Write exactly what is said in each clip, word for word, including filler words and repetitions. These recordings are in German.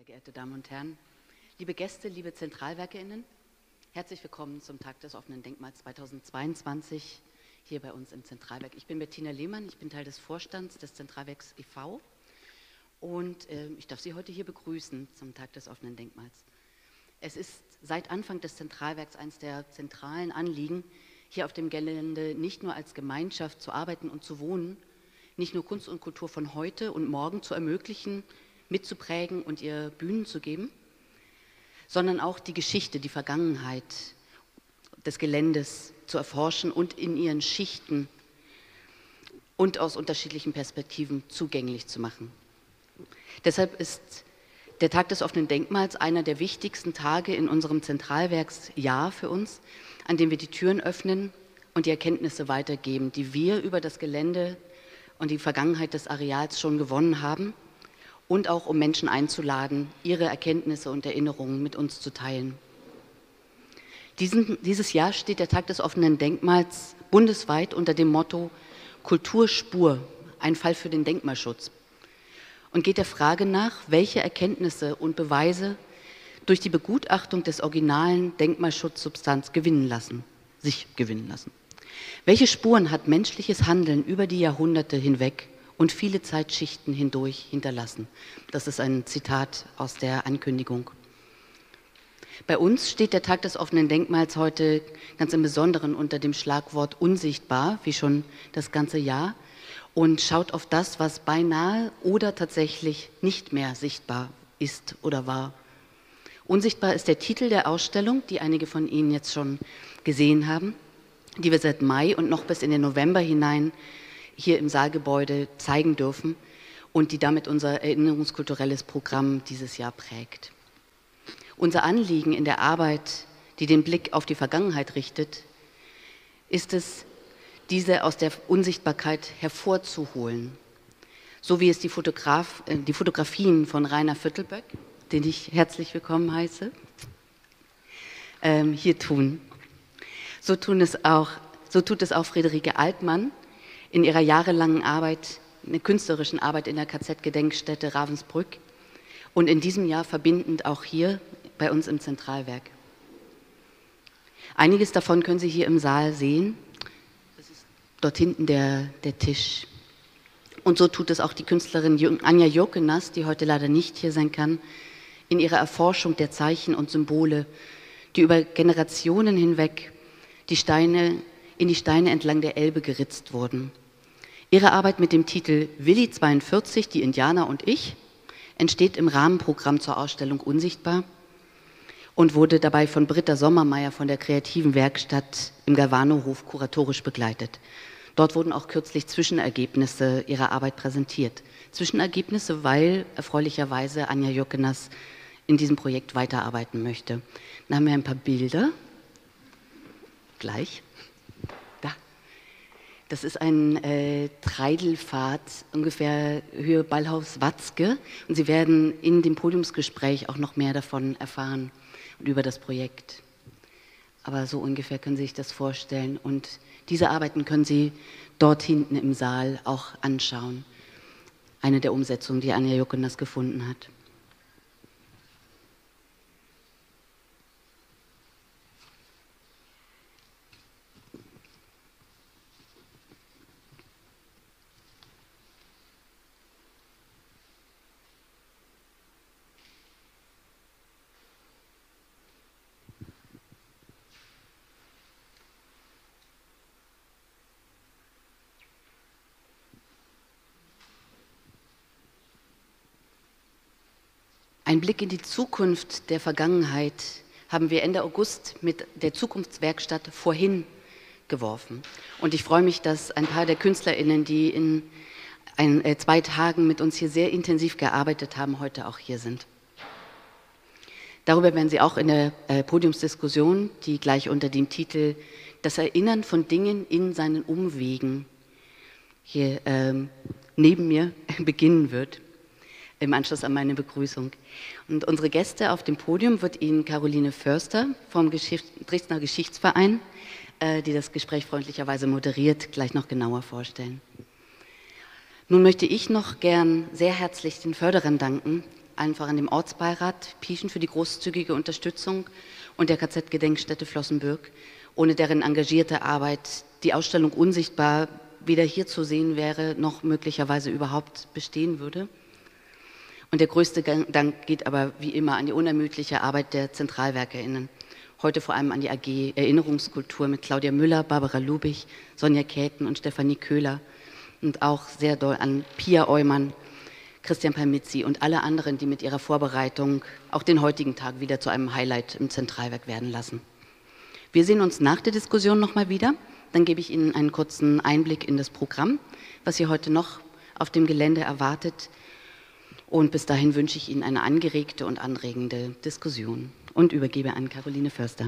Sehr geehrte Damen und Herren, liebe Gäste, liebe ZentralwerkerInnen, herzlich willkommen zum Tag des offenen Denkmals zweitausendzweiundzwanzig hier bei uns im Zentralwerk. Ich bin Bettina Lehmann, ich bin Teil des Vorstands des Zentralwerks e V und äh, ich darf Sie heute hier begrüßen zum Tag des offenen Denkmals. Es ist seit Anfang des Zentralwerks eines der zentralen Anliegen, hier auf dem Gelände nicht nur als Gemeinschaft zu arbeiten und zu wohnen, nicht nur Kunst und Kultur von heute und morgen zu ermöglichen, mitzuprägen und ihr Bühnen zu geben, sondern auch die Geschichte, die Vergangenheit des Geländes zu erforschen und in ihren Schichten und aus unterschiedlichen Perspektiven zugänglich zu machen. Deshalb ist der Tag des offenen Denkmals einer der wichtigsten Tage in unserem Zentralwerksjahr für uns, an dem wir die Türen öffnen und die Erkenntnisse weitergeben, die wir über das Gelände und die Vergangenheit des Areals schon gewonnen haben, und auch um Menschen einzuladen, ihre Erkenntnisse und Erinnerungen mit uns zu teilen. Diesen, dieses Jahr steht der Tag des offenen Denkmals bundesweit unter dem Motto Kulturspur, ein Fall für den Denkmalschutz, und geht der Frage nach, welche Erkenntnisse und Beweise durch die Begutachtung des originalen Denkmalschutzsubstanz gewinnen lassen, sich gewinnen lassen. Welche Spuren hat menschliches Handeln über die Jahrhunderte hinweg und viele Zeitschichten hindurch hinterlassen? Das ist ein Zitat aus der Ankündigung. Bei uns steht der Tag des offenen Denkmals heute ganz im Besonderen unter dem Schlagwort unsichtbar, wie schon das ganze Jahr, und schaut auf das, was beinahe oder tatsächlich nicht mehr sichtbar ist oder war. Unsichtbar ist der Titel der Ausstellung, die einige von Ihnen jetzt schon gesehen haben, die wir seit Mai und noch bis in den November hinein hier im Saalgebäude zeigen dürfen und die damit unser erinnerungskulturelles Programm dieses Jahr prägt. Unser Anliegen in der Arbeit, die den Blick auf die Vergangenheit richtet, ist es, diese aus der Unsichtbarkeit hervorzuholen, so wie es die, Fotograf, äh, die Fotografien von Rainer Viertelböck, den ich herzlich willkommen heiße, ähm, hier tun. So, tun es auch, so tut es auch Friederike Altmann in ihrer jahrelangen Arbeit, in der künstlerischen Arbeit in der K Z-Gedenkstätte Ravensbrück und in diesem Jahr verbindend auch hier bei uns im Zentralwerk. Einiges davon können Sie hier im Saal sehen. Das ist dort hinten der, der Tisch. Und so tut es auch die Künstlerin Anja Jokenas, die heute leider nicht hier sein kann, in ihrer Erforschung der Zeichen und Symbole, die über Generationen hinweg die Steine, in die Steine entlang der Elbe geritzt wurden. Ihre Arbeit mit dem Titel Willi zweiundvierzig, die Indianer und ich, entsteht im Rahmenprogramm zur Ausstellung Unsichtbar und wurde dabei von Britta Sommermeier von der Kreativen Werkstatt im Galvanohof kuratorisch begleitet. Dort wurden auch kürzlich Zwischenergebnisse ihrer Arbeit präsentiert. Zwischenergebnisse, weil erfreulicherweise Anja Jokenas in diesem Projekt weiterarbeiten möchte. Dann haben wir ein paar Bilder. Gleich. Da. Das ist ein äh, Treidelpfad, ungefähr Höhe Ballhaus Watzke. Und Sie werden in dem Podiumsgespräch auch noch mehr davon erfahren und über das Projekt. Aber so ungefähr können Sie sich das vorstellen. Und diese Arbeiten können Sie dort hinten im Saal auch anschauen. Eine der Umsetzungen, die Anja Jokenas gefunden hat. Ein Blick in die Zukunft der Vergangenheit haben wir Ende August mit der Zukunftswerkstatt Vorhin geworfen. Und ich freue mich, dass ein paar der KünstlerInnen, die in ein, äh, zwei Tagen mit uns hier sehr intensiv gearbeitet haben, heute auch hier sind. Darüber werden Sie auch in der äh, Podiumsdiskussion, die gleich unter dem Titel Das Erinnern von Dingen in seinen Umwegen hier ähm, neben mir beginnen wird, im Anschluss an meine Begrüßung. Und unsere Gäste auf dem Podium wird Ihnen Caroline Förster vom Geschicht- Dresdner Geschichtsverein, äh, die das Gespräch freundlicherweise moderiert, gleich noch genauer vorstellen. Nun möchte ich noch gern sehr herzlich den Förderern danken, allen voran dem Ortsbeirat Pieschen für die großzügige Unterstützung und der K Z-Gedenkstätte Flossenbürg, ohne deren engagierte Arbeit die Ausstellung Unsichtbar weder hier zu sehen wäre, noch möglicherweise überhaupt bestehen würde. Und der größte Dank geht aber wie immer an die unermüdliche Arbeit der ZentralwerkerInnen. Heute vor allem an die A G Erinnerungskultur mit Claudia Müller, Barbara Lubich, Sonja Käthen und Stefanie Köhler. Und auch sehr doll an Pia Eumann, Christian Palmizzi und alle anderen, die mit ihrer Vorbereitung auch den heutigen Tag wieder zu einem Highlight im Zentralwerk werden lassen. Wir sehen uns nach der Diskussion nochmal wieder. Dann gebe ich Ihnen einen kurzen Einblick in das Programm, was Sie heute noch auf dem Gelände erwartet. Und bis dahin wünsche ich Ihnen eine angeregte und anregende Diskussion und übergebe an Caroline Förster.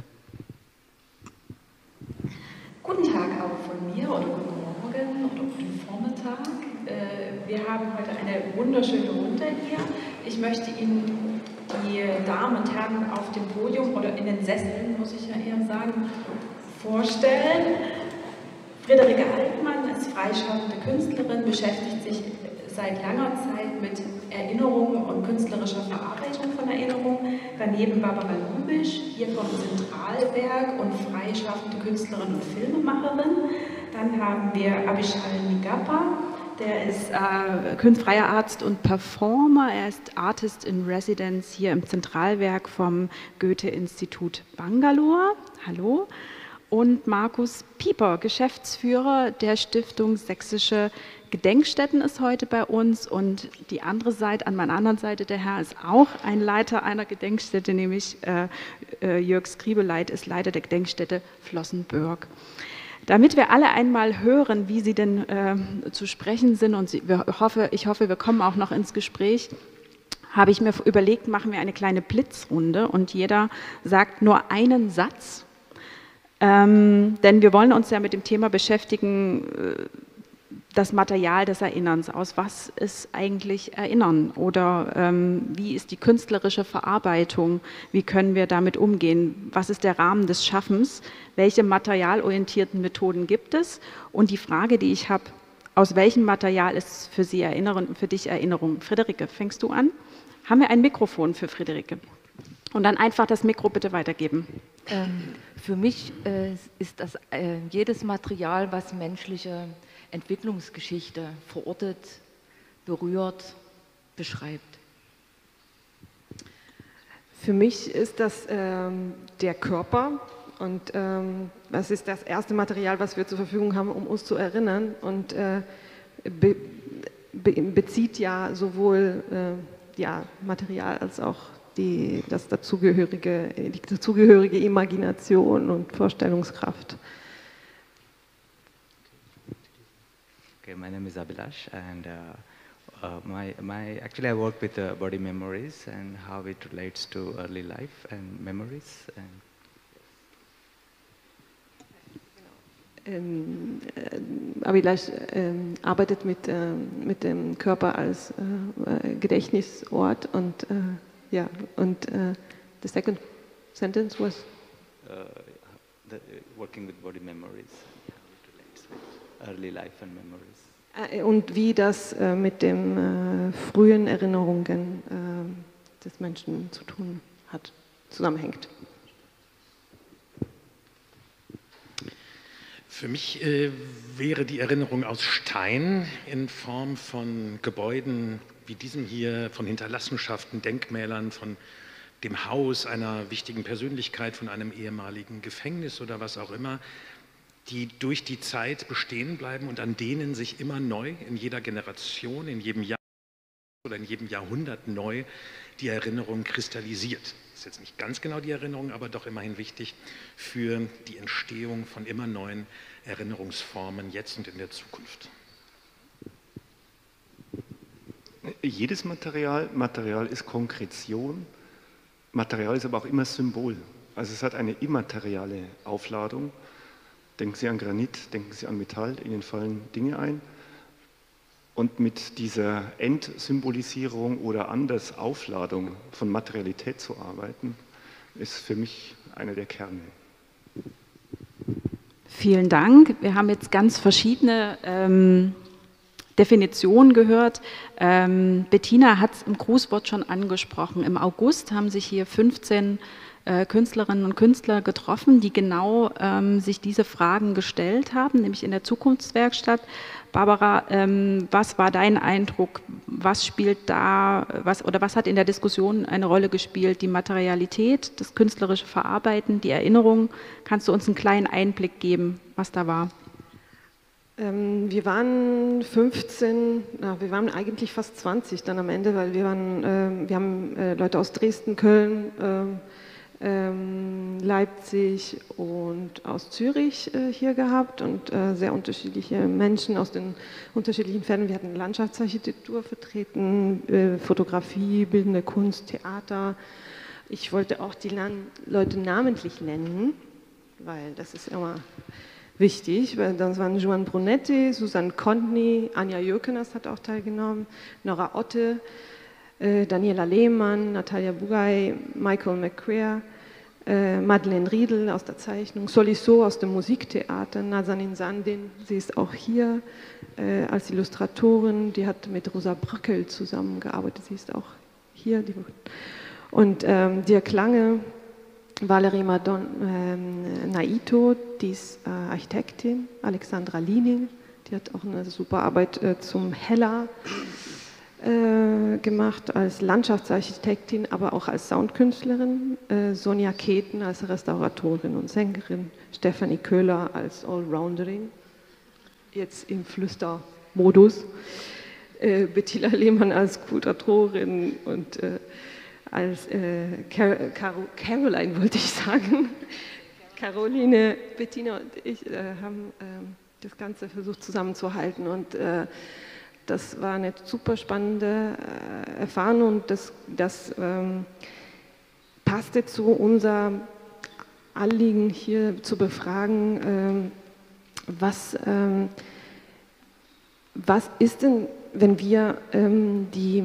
Guten Tag auch von mir oder guten Morgen oder guten Vormittag. Wir haben heute eine wunderschöne Runde hier. Ich möchte Ihnen die Damen und Herren auf dem Podium oder in den Sesseln, muss ich ja eher sagen, vorstellen. Friederike Altmann ist freischaffende Künstlerin, beschäftigt sich seit langer Zeit mit Erinnerung und künstlerischer Verarbeitung von Erinnerung. Daneben Barbara Lubich, hier vom Zentralwerk und freischaffende Künstlerin und Filmemacherin. Dann haben wir Abishal Migapa, der ist äh, freier Arzt und Performer. Er ist Artist in Residence hier im Zentralwerk vom Goethe-Institut Bangalore. Hallo. Und Markus Pieper, Geschäftsführer der Stiftung Sächsische Gedenkstätten, ist heute bei uns. Und die andere Seite, an meiner anderen Seite, der Herr ist auch ein Leiter einer Gedenkstätte, nämlich äh, äh, Jörg Skribeleit ist Leiter der Gedenkstätte Flossenbürg. Damit wir alle einmal hören, wie Sie denn äh, zu sprechen sind, und Sie, wir hoffe, ich hoffe, wir kommen auch noch ins Gespräch, habe ich mir überlegt, machen wir eine kleine Blitzrunde und jeder sagt nur einen Satz. Ähm, denn wir wollen uns ja mit dem Thema beschäftigen, äh, das Material des Erinnerns. Aus was ist eigentlich Erinnern? Oder ähm, wie ist die künstlerische Verarbeitung? Wie können wir damit umgehen? Was ist der Rahmen des Schaffens? Welche materialorientierten Methoden gibt es? Und die Frage, die ich habe, aus welchem Material ist für Sie Erinnerung, für dich Erinnerung? Friederike, fängst du an? Haben wir ein Mikrofon für Friederike? Und dann einfach das Mikro bitte weitergeben. Ähm, für mich äh, ist das äh, jedes Material, was menschliche Entwicklungsgeschichte verortet, berührt, beschreibt. Für mich ist das ähm, der Körper und ähm, das ist das erste Material, was wir zur Verfügung haben, um uns zu erinnern und äh, be, be, bezieht ja sowohl äh, ja, Material als auch Die, das dazugehörige, die dazugehörige Imagination und Vorstellungskraft. Okay, my name is Abhilash, and uh, uh, my, my, actually I work with uh, body memories and how it relates to early life and memories. And ähm, äh, Abhilash ähm, arbeitet mit, äh, mit dem Körper als äh, Gedächtnisort und äh, Yeah, and uh, the second sentence was? Uh, the, uh, working with body memories, how it relates with early life and memories. Und wie das äh, mit den äh, frühen Erinnerungen äh, des Menschen zu tun hat, zusammenhängt. Für mich äh, wäre die Erinnerung aus Stein in Form von Gebäuden wie diesem hier, von Hinterlassenschaften, Denkmälern, von dem Haus einer wichtigen Persönlichkeit, von einem ehemaligen Gefängnis oder was auch immer, die durch die Zeit bestehen bleiben und an denen sich immer neu, in jeder Generation, in jedem Jahr oder in jedem Jahrhundert neu die Erinnerung kristallisiert. Das ist jetzt nicht ganz genau die Erinnerung, aber doch immerhin wichtig für die Entstehung von immer neuen Erinnerungsformen jetzt und in der Zukunft. Jedes Material, Material ist Konkretion, Material ist aber auch immer Symbol. Also es hat eine immaterielle Aufladung. Denken Sie an Granit, denken Sie an Metall, Ihnen fallen Dinge ein. Und mit dieser Entsymbolisierung oder Andersaufladung von Materialität zu arbeiten, ist für mich einer der Kerne. Vielen Dank. Wir haben jetzt ganz verschiedene ähm, Definition gehört. Ähm, Bettina hat es im Grußwort schon angesprochen. Im August haben sich hier fünfzehn äh, Künstlerinnen und Künstler getroffen, die genau ähm, sich diese Fragen gestellt haben, nämlich in der Zukunftswerkstatt. Barbara, ähm, was war dein Eindruck? Was spielt da, was, oder was hat in der Diskussion eine Rolle gespielt? Die Materialität, das künstlerische Verarbeiten, die Erinnerung? Kannst du uns einen kleinen Einblick geben, was da war? Ähm, wir waren fünfzehn, na, wir waren eigentlich fast zwanzig dann am Ende, weil wir waren, äh, wir haben äh, Leute aus Dresden, Köln, ähm, ähm, Leipzig und aus Zürich äh, hier gehabt und äh, sehr unterschiedliche Menschen aus den unterschiedlichen Feldern. Wir hatten Landschaftsarchitektur vertreten, äh, Fotografie, bildende Kunst, Theater. Ich wollte auch die Lan- Leute namentlich nennen, weil das ist immer wichtig, weil das waren Joan Brunetti, Susanne Kontny, Anja Jökenas hat auch teilgenommen, Nora Otte, äh, Daniela Lehmann, Natalia Bugay, Michael McCrea, äh, Madeleine Riedel aus der Zeichnung, Solisso aus dem Musiktheater, Nazanin Sandin, sie ist auch hier äh, als Illustratorin, die hat mit Rosa Bröckel zusammengearbeitet, sie ist auch hier. Die, und ähm, Dirk Lange, Valerie Madon, ähm, Naito, die ist äh, Architektin, Alexandra Liening, die hat auch eine super Arbeit äh, zum Hella äh, gemacht, als Landschaftsarchitektin, aber auch als Soundkünstlerin, äh, Sonja Keten als Restauratorin und Sängerin, Stefanie Köhler als Allrounderin, jetzt im Flüstermodus, äh, Bettina Lehmann als Kuratorin und äh, als äh, Car Car Caroline wollte ich sagen. Caroline, Bettina und ich äh, haben äh, das Ganze versucht zusammenzuhalten und äh, das war eine super spannende äh, Erfahrung und das, das ähm, passte zu unser Anliegen hier zu befragen, ähm, was, ähm, was ist denn, wenn wir ähm, die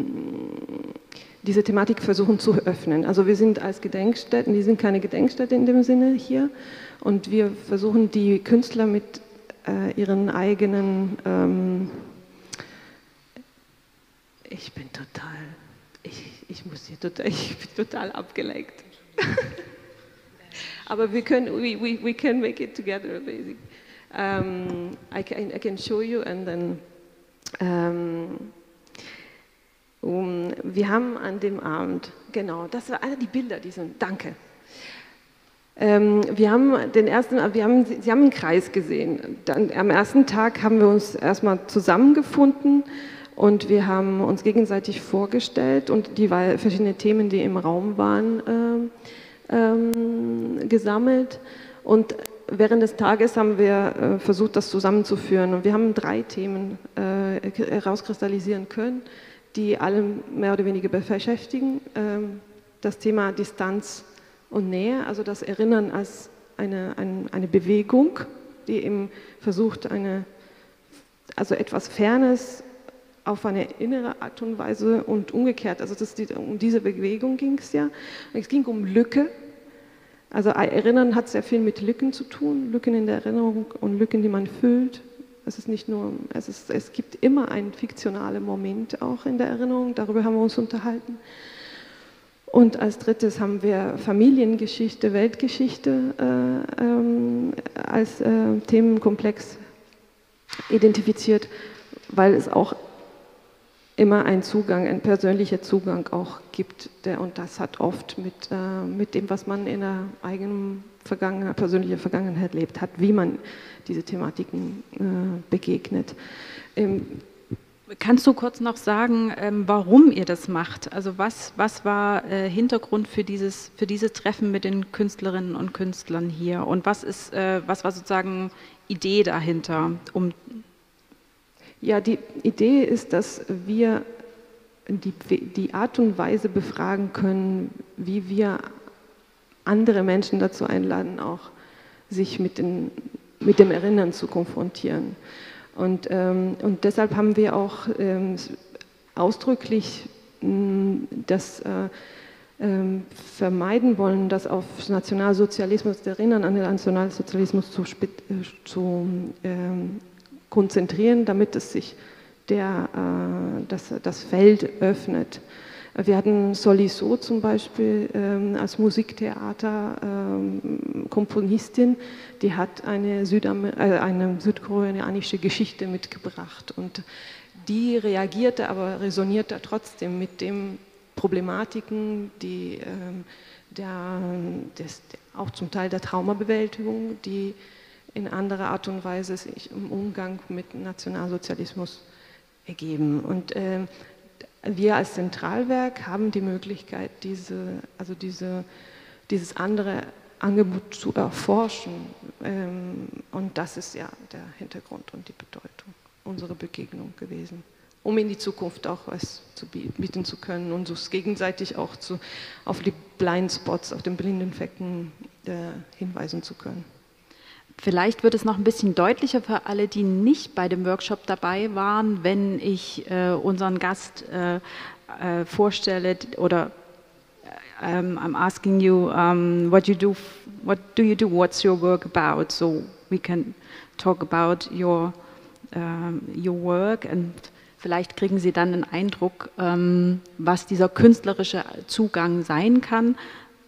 diese Thematik versuchen zu öffnen. Also wir sind als Gedenkstätten, die sind keine Gedenkstätte in dem Sinne hier und wir versuchen die Künstler mit äh, ihren eigenen, ähm, ich bin total, ich, ich muss hier total, ich bin total abgelenkt. Aber wir können, we, we, we can make it together, basically. Um, I, can, I can show you and then um, Um, wir haben an dem Abend, genau, das waren alle die Bilder, die sind, danke. Ähm, wir haben den ersten, wir haben, Sie haben einen Kreis gesehen. Dann, am ersten Tag haben wir uns erstmal zusammengefunden und wir haben uns gegenseitig vorgestellt und die verschiedenen Themen, die im Raum waren, äh, ähm, gesammelt. Und während des Tages haben wir äh, versucht, das zusammenzuführen. Und wir haben drei Themen äh, herauskristallisieren können, die alle mehr oder weniger beschäftigen. Das Thema Distanz und Nähe, also das Erinnern als eine, eine, eine Bewegung, die eben versucht, eine, also etwas Fernes auf eine innere Art und Weise und umgekehrt. Also das, um diese Bewegung ging es ja. Es ging um Lücke. Also Erinnern hat sehr viel mit Lücken zu tun, Lücken in der Erinnerung und Lücken, die man füllt. Es ist nicht nur, es, ist, es gibt immer einen fiktionalen Moment auch in der Erinnerung, darüber haben wir uns unterhalten. Und als drittes haben wir Familiengeschichte, Weltgeschichte äh, ähm, als äh, Themenkomplex identifiziert, weil es auch immer einen Zugang, ein persönlicher Zugang auch gibt. Der, und das hat oft mit, äh, mit dem, was man in der eigenen Vergangenheit, persönlichen Vergangenheit lebt hat, wie man diese Thematiken äh, begegnet. Ähm, Kannst du kurz noch sagen, ähm, warum ihr das macht? Also was, was war äh, Hintergrund für dieses, für dieses Treffen mit den Künstlerinnen und Künstlern hier? Und was, ist, äh, was war sozusagen Idee dahinter? Um ja, die Idee ist, dass wir die, die Art und Weise befragen können, wie wir andere Menschen dazu einladen, auch sich mit, den, mit dem Erinnern zu konfrontieren. Und, ähm, und deshalb haben wir auch ähm, ausdrücklich mh, das äh, ähm, vermeiden wollen, das auf Nationalsozialismus, das Erinnern an den Nationalsozialismus zu, zu ähm, konzentrieren, damit es sich der äh, das, das Feld öffnet. Wir hatten Solisot zum Beispiel ähm, als Musiktheater-Komponistin, ähm, die hat eine, Südamer äh, eine südkoreanische Geschichte mitgebracht und die reagierte, aber resonierte trotzdem mit den Problematiken, die ähm, der, des, auch zum Teil der Traumabewältigung, die in anderer Art und Weise sich im Umgang mit Nationalsozialismus ergeben. Und äh, wir als Zentralwerk haben die Möglichkeit, diese, also diese, dieses andere Angebot zu erforschen. Ähm, und das ist ja der Hintergrund und die Bedeutung unserer Begegnung gewesen, um in die Zukunft auch was zu bieten zu können und uns gegenseitig auch zu, auf die Blindspots, auf den blinden Flecken äh, hinweisen zu können. Vielleicht wird es noch ein bisschen deutlicher für alle, die nicht bei dem Workshop dabei waren, wenn ich äh, unseren Gast äh, äh, vorstelle oder um, I'm asking you um, what you do, what do you do, what's your work about, so we can talk about your um, your work and vielleicht kriegen Sie dann einen Eindruck, um, was dieser künstlerische Zugang sein kann.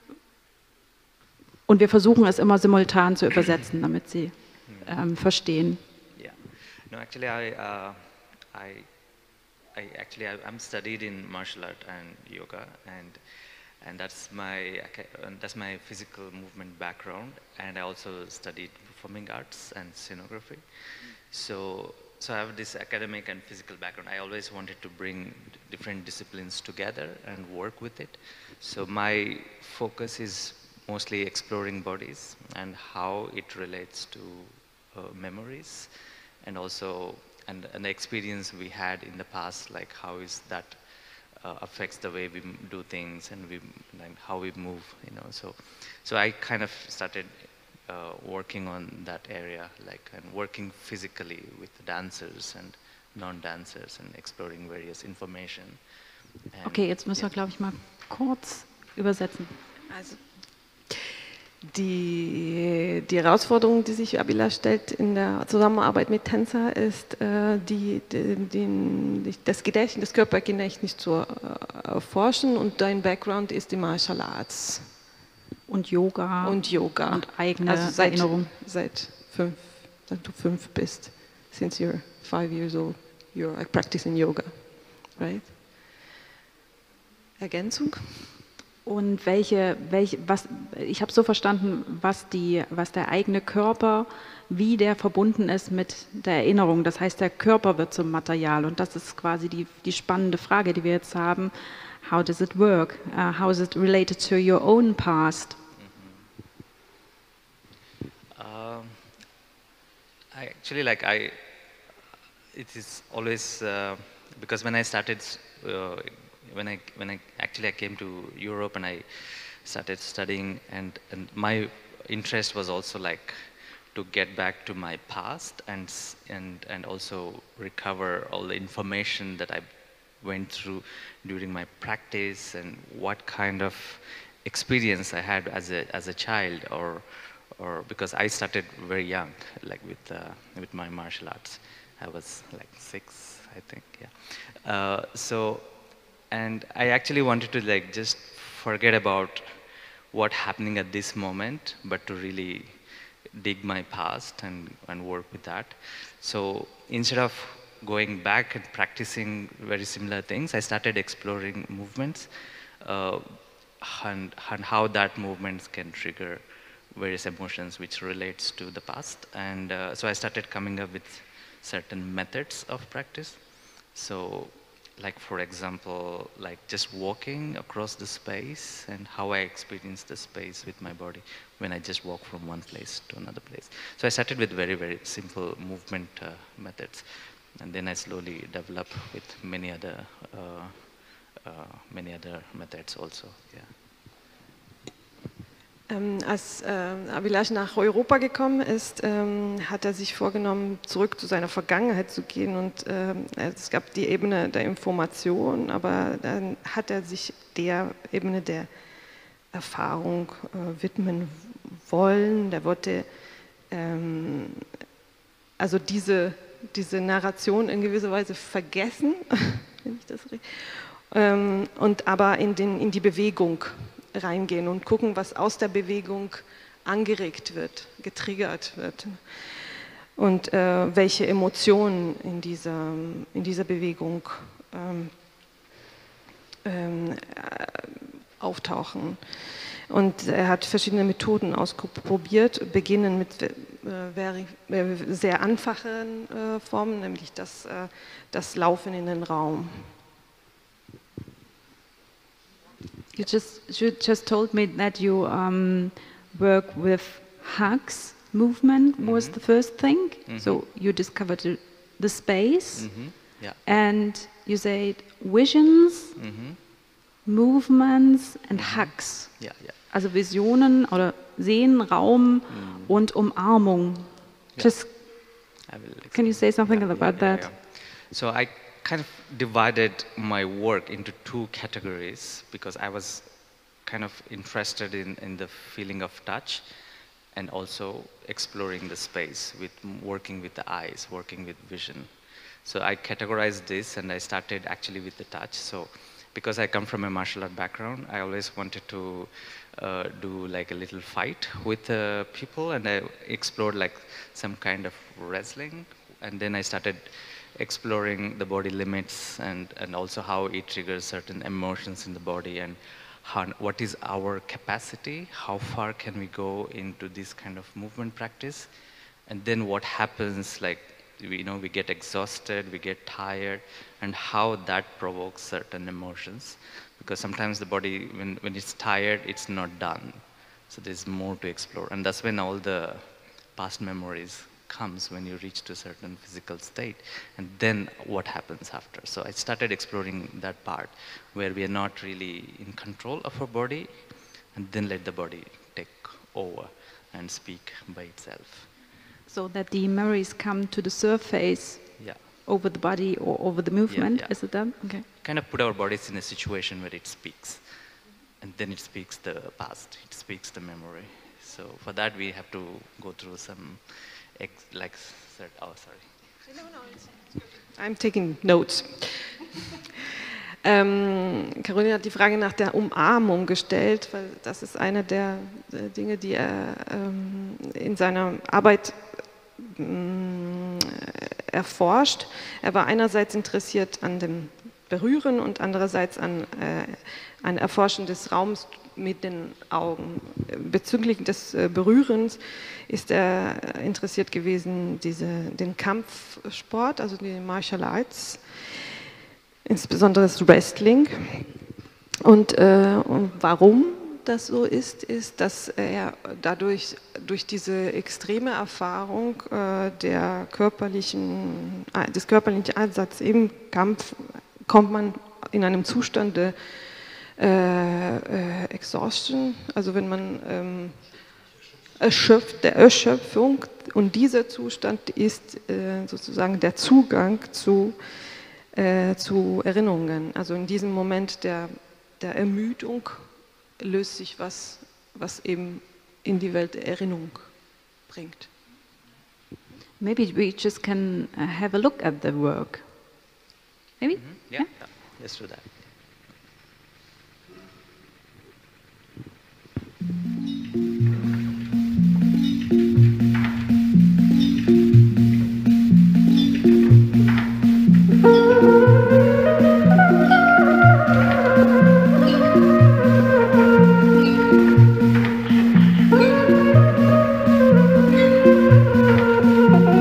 Und wir versuchen es immer simultan zu übersetzen, damit Sie ähm, verstehen. Yeah. No, actually, I, uh, I, I actually, I, I'm studied in martial art and yoga, and and that's my that's my physical movement background, and I also studied performing arts and scenography. So, so I have this academic and physical background. I always wanted to bring different disciplines together and work with it. So my focus is mostly exploring bodies and how it relates to uh, memories, and also and, and the experience we had in the past, like how is that uh, affects the way we do things and we and how we move, you know. So, so I kind of started uh, working on that area, like and working physically with dancers and non-dancers and exploring various information. And, okay, jetzt müssen yeah. wir, glaube ich, mal kurz übersetzen. Also Die, die Herausforderung, die sich Abhilash stellt in der Zusammenarbeit mit Tänzer, ist, äh, die, die, die, das Gedächtnis, das Körpergedächtnis zu erforschen, und dein Background ist die Martial Arts. Und Yoga. Und Yoga. Und eigene also seit, Erinnerung. Seit fünf, seit du fünf bist, since you're five years old, you're like practicing Yoga, right? Ergänzung? Und welche, welche, was, ich habe so verstanden, was, die, was der eigene Körper, wie der verbunden ist mit der Erinnerung. Das heißt, der Körper wird zum Material, und das ist quasi die, die spannende Frage, die wir jetzt haben. How does it work? Uh, how is it related to your own past? Mm-hmm. um, I actually like I. It is always uh, because when I started. Uh, When I when I actually I came to Europe and I started studying, and, and my interest was also like to get back to my past and and and also recover all the information that I went through during my practice, and what kind of experience I had as a as a child, or or because I started very young, like with uh, with my martial arts. I was like six, I think, yeah. Uh, so. And I actually wanted to like just forget about what's happening at this moment, but to really dig my past and, and work with that. So instead of going back and practicing very similar things, I started exploring movements uh, and, and how that movements can trigger various emotions which relates to the past. And uh, so I started coming up with certain methods of practice. So like, for example, like just walking across the space and how I experience the space with my body when I just walk from one place to another place. So I started with very, very simple movement uh, methods, and then I slowly developed with many other, uh, uh, many other methods also. Yeah. Ähm, als ähm, Abhilash nach Europa gekommen ist, ähm, hat er sich vorgenommen, zurück zu seiner Vergangenheit zu gehen, und ähm, es gab die Ebene der Information, aber dann hat er sich der Ebene der Erfahrung äh, widmen wollen. Der wollte ähm, also diese, diese Narration in gewisser Weise vergessen, wenn ich das richtig, ähm, und aber in, den, in die Bewegung reingehen und gucken, was aus der Bewegung angeregt wird, getriggert wird und äh, welche Emotionen in dieser, in dieser Bewegung ähm, ähm, auftauchen. Und er hat verschiedene Methoden ausprobiert, beginnen mit äh, sehr einfachen äh, Formen, nämlich das, äh, das Laufen in den Raum. You just you just told me that you um, work with hugs movement was Mm-hmm. the first thing. Mm-hmm. So you discovered the, the space, Mm-hmm. Yeah. and you said visions, Mm-hmm. movements and Mhm. hugs. Yeah, yeah. Also Visionen oder Sehen, Raum und Umarmung. Ja. Just I will explain. can you say something Yeah, about yeah, yeah, that? yeah. So I kind of divided my work into two categories because I was kind of interested in, in the feeling of touch and also exploring the space with m- working with the eyes, working with vision. So I categorized this and I started actually with the touch. So because I come from a martial art background, I always wanted to uh, do like a little fight with uh, people, and I explored like some kind of wrestling, and then I started exploring the body limits and, and also how it triggers certain emotions in the body, and how, what is our capacity, how far can we go into this kind of movement practice, and then what happens, like we, you know, we get exhausted, we get tired, and how that provokes certain emotions. Because sometimes the body, when, when it's tired, it's not done. So there's more to explore. And that's when all the past memories comes, when you reach to a certain physical state. And then what happens after? So I started exploring that part, where we are not really in control of our body, and then let the body take over and speak by itself. So that the memories come to the surface Yeah. over the body or over the movement. yeah. Is it that? Okay. Kind of put our bodies in a situation where it speaks, and then it speaks the past, it speaks the memory. So for that we have to go through some ex- like cert- oh sorry I'm taking notes. ähm, Caroline hat die Frage nach der Umarmung gestellt, weil das ist eine der äh, Dinge, die er ähm, in seiner Arbeit mh, erforscht. Er war einerseits interessiert an dem Berühren und andererseits an äh, ein Erforschen des Raums mit den Augen. Bezüglich des äh, Berührens ist er interessiert gewesen, diese, den Kampfsport, also die Martial Arts, insbesondere das Wrestling. Und, äh, und warum das so ist, ist, dass er dadurch, durch diese extreme Erfahrung äh, der körperlichen, äh, des körperlichen Einsatzes im Kampf, kommt man in einem Zustand der äh, äh, Exhaustion, also wenn man ähm, erschöpft, der Erschöpfung, und dieser Zustand ist äh, sozusagen der Zugang zu, äh, zu Erinnerungen. Also in diesem Moment der, der Ermüdung löst sich was, was eben in die Welt der Erinnerung bringt. Maybe we just can uh, have a look at the work. Maybe? Mm-hmm. yeah, yeah let's do that.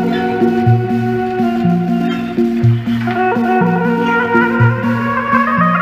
Thank you.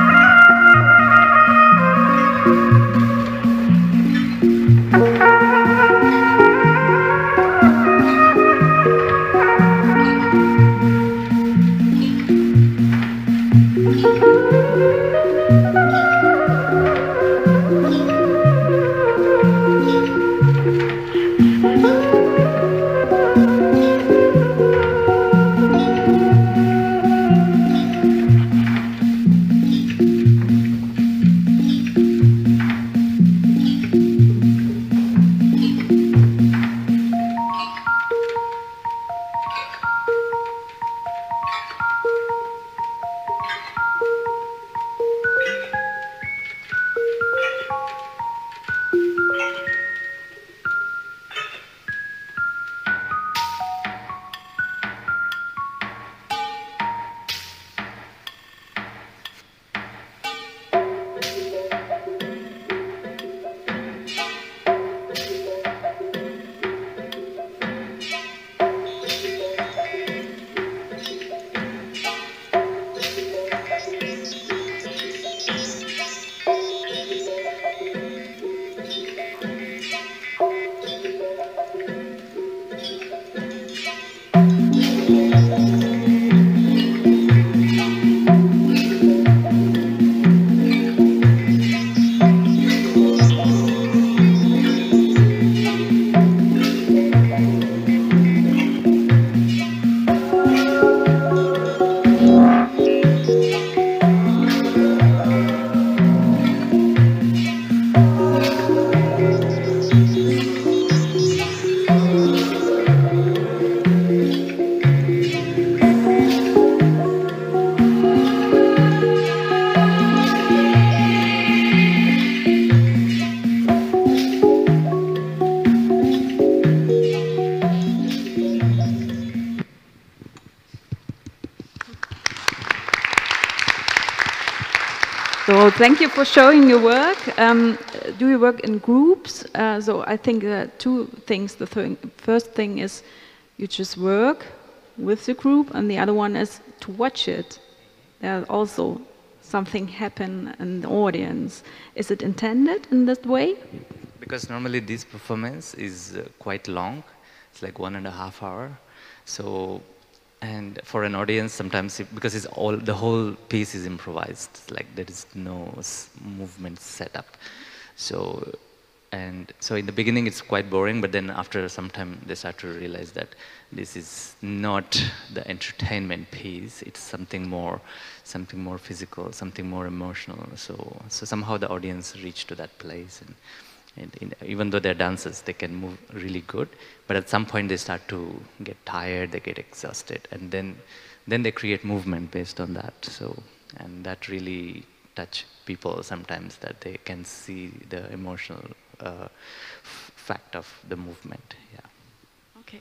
So thank you for showing your work. Um, do you work in groups? Uh, so I think uh, two things. The th first thing is you just work with the group, and the other one is to watch it. There's also something happen in the audience. Is it intended in this way? Because normally this performance is uh, quite long. It's like one and a half hour. So, and for an audience, sometimes it, because it's all the whole piece is improvised. Like there is no s movement set up. So, and so in the beginning it's quite boring, but then after some time they start to realize that this is not the entertainment piece. It's something more, something more physical, something more emotional. So, so somehow the audience reach to that place, and, and in, even though they're dancers, they can move really good. But at some point they start to get tired, they get exhausted, and then, then they create movement based on that. So, and that really touch people sometimes, that they can see the emotional uh, fact of the movement. Yeah. Okay.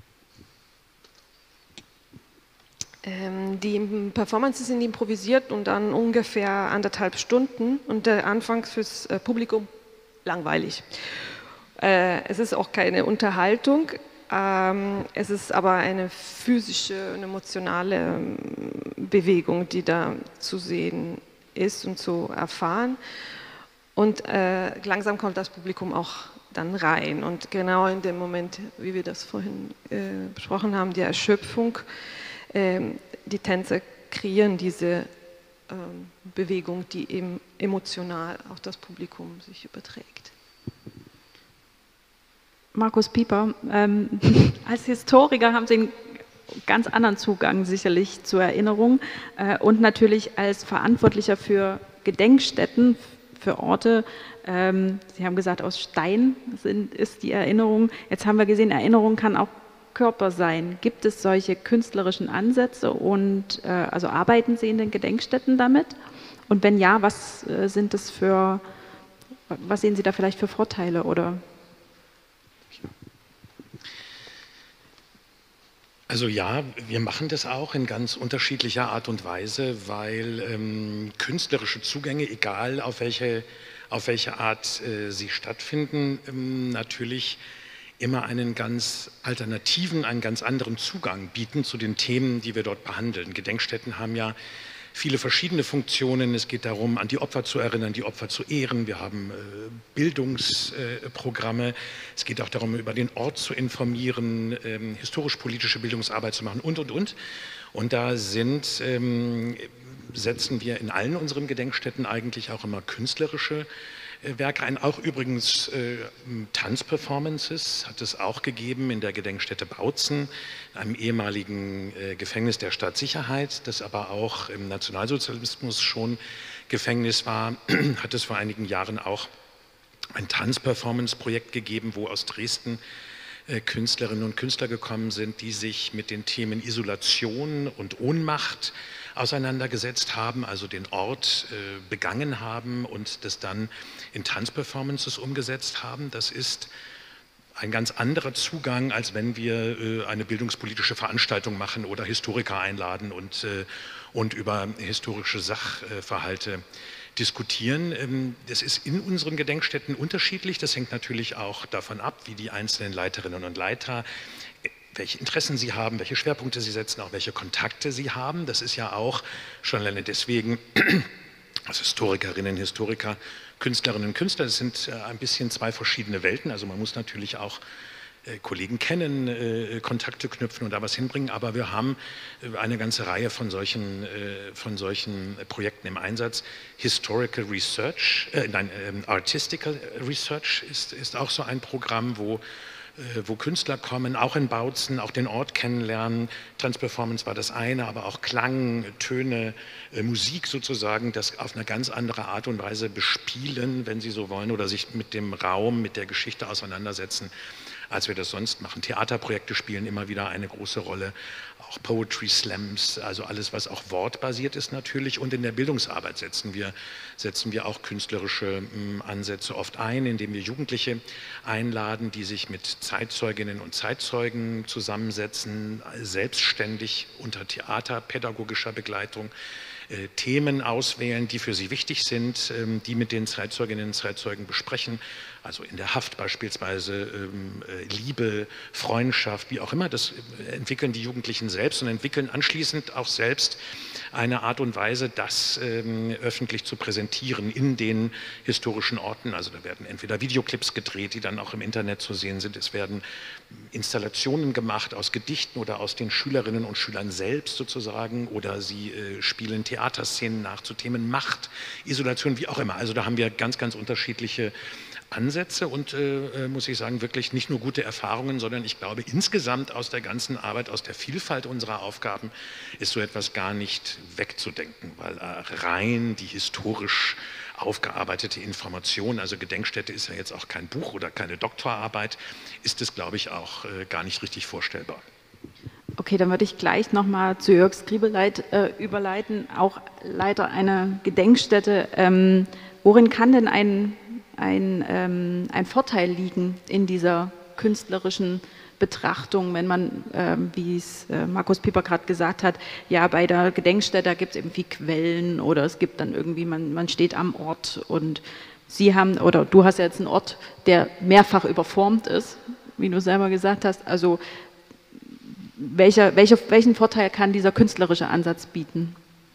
Ähm, die Performances sind improvisiert und dann ungefähr anderthalb Stunden und der Anfang fürs äh, Publikum langweilig. Äh, es ist auch keine Unterhaltung, ähm, es ist aber eine physische und emotionale ähm, Bewegung, die da zu sehen ist und zu erfahren. Und äh, langsam kommt das Publikum auch dann rein. Und genau in dem Moment, wie wir das vorhin äh, besprochen haben, die Erschöpfung, äh, die Tänzer kreieren diese äh, Bewegung, die eben emotional auf das Publikum sich überträgt. Markus Pieper, ähm, als Historiker haben Sie einen ganz anderen Zugang sicherlich zur Erinnerung äh, und natürlich als Verantwortlicher für Gedenkstätten, für Orte. Ähm, Sie haben gesagt, aus Stein sind, ist die Erinnerung. Jetzt haben wir gesehen, Erinnerung kann auch Körper sein. Gibt es solche künstlerischen Ansätze und äh, also arbeiten Sie in den Gedenkstätten damit? Und wenn ja, was äh, sind das für, was sehen Sie da vielleicht für Vorteile oder? Also ja, wir machen das auch in ganz unterschiedlicher Art und Weise, weil ähm, künstlerische Zugänge, egal auf welche, auf welche Art äh, sie stattfinden, ähm, natürlich immer einen ganz alternativen, einen ganz anderen Zugang bieten zu den Themen, die wir dort behandeln. Gedenkstätten haben ja viele verschiedene Funktionen. Es geht darum, an die Opfer zu erinnern, die Opfer zu ehren. Wir haben äh, Bildungsprogramme. Äh, es geht auch darum, über den Ort zu informieren, ähm, historisch-politische Bildungsarbeit zu machen und, und, und. Und da sind, ähm, setzen wir in allen unseren Gedenkstätten eigentlich auch immer künstlerische äh, Werke ein. Auch übrigens äh, Tanzperformances hat es auch gegeben in der Gedenkstätte Bautzen, einem ehemaligen äh, Gefängnis der Staatssicherheit, das aber auch im Nationalsozialismus schon Gefängnis war, hat es vor einigen Jahren auch ein Tanzperformance-Projekt gegeben, wo aus Dresden äh, Künstlerinnen und Künstler gekommen sind, die sich mit den Themen Isolation und Ohnmacht auseinandergesetzt haben, also den Ort äh, begangen haben und das dann in Tanzperformances umgesetzt haben. Das ist ein ganz anderer Zugang, als wenn wir äh, eine bildungspolitische Veranstaltung machen oder Historiker einladen und, äh, und über historische Sachverhalte diskutieren. Ähm, das ist in unseren Gedenkstätten unterschiedlich. Das hängt natürlich auch davon ab, wie die einzelnen Leiterinnen und Leiter, welche Interessen sie haben, welche Schwerpunkte sie setzen, auch welche Kontakte sie haben. Das ist ja auch schon alleine deswegen, als Historikerinnen, Historiker, Künstlerinnen und Künstler, das sind äh, ein bisschen zwei verschiedene Welten. Also man muss natürlich auch äh, Kollegen kennen, äh, Kontakte knüpfen und da was hinbringen. Aber wir haben äh, eine ganze Reihe von solchen, äh, von solchen Projekten im Einsatz. Historical Research, äh, nein, äh, Artistical Research ist, ist auch so ein Programm, wo wo Künstler kommen, auch in Bautzen, auch den Ort kennenlernen. Tanzperformance war das eine, aber auch Klang, Töne, äh, Musik sozusagen, das auf eine ganz andere Art und Weise bespielen, wenn Sie so wollen, oder sich mit dem Raum, mit der Geschichte auseinandersetzen, als wir das sonst machen. Theaterprojekte spielen immer wieder eine große Rolle, auch Poetry Slams, also alles, was auch wortbasiert ist natürlich. Und in der Bildungsarbeit setzen wir, setzen wir auch künstlerische mh, Ansätze oft ein, indem wir Jugendliche einladen, die sich mit Zeitzeuginnen und Zeitzeugen zusammensetzen, selbstständig unter theaterpädagogischer Begleitung äh, Themen auswählen, die für sie wichtig sind, ähm, die mit den Zeitzeuginnen und Zeitzeugen besprechen, also in der Haft beispielsweise ähm, äh, Liebe, Freundschaft, wie auch immer, das entwickeln die Jugendlichen selbst und entwickeln anschließend auch selbst eine Art und Weise, das ähm, öffentlich zu präsentieren in den historischen Orten. Also da werden entweder Videoclips gedreht, die dann auch im Internet zu sehen sind. Es werden Installationen gemacht aus Gedichten oder aus den Schülerinnen und Schülern selbst sozusagen, oder sie äh, spielen Theaterszenen nach zu Themen Macht, Isolation, wie auch immer. Also da haben wir ganz, ganz unterschiedliche Ansätze und, äh, muss ich sagen, wirklich nicht nur gute Erfahrungen, sondern ich glaube, insgesamt aus der ganzen Arbeit, aus der Vielfalt unserer Aufgaben ist so etwas gar nicht wegzudenken, weil äh, rein die historisch aufgearbeitete Information, also Gedenkstätte ist ja jetzt auch kein Buch oder keine Doktorarbeit, ist es, glaube ich, auch äh, gar nicht richtig vorstellbar. Okay, dann würde ich gleich nochmal zu Jörg Skribeleit äh, überleiten, auch Leiter einer Gedenkstätte. Ähm, worin kann denn ein Ein, ähm, ein Vorteil liegen in dieser künstlerischen Betrachtung, wenn man, ähm, wie es äh, Markus Pieper gerade gesagt hat, ja, bei der Gedenkstätte, da gibt es irgendwie Quellen oder es gibt dann irgendwie, man, man steht am Ort und Sie haben, oder du hast ja jetzt einen Ort, der mehrfach überformt ist, wie du selber gesagt hast, also welcher, welcher, welchen Vorteil kann dieser künstlerische Ansatz bieten?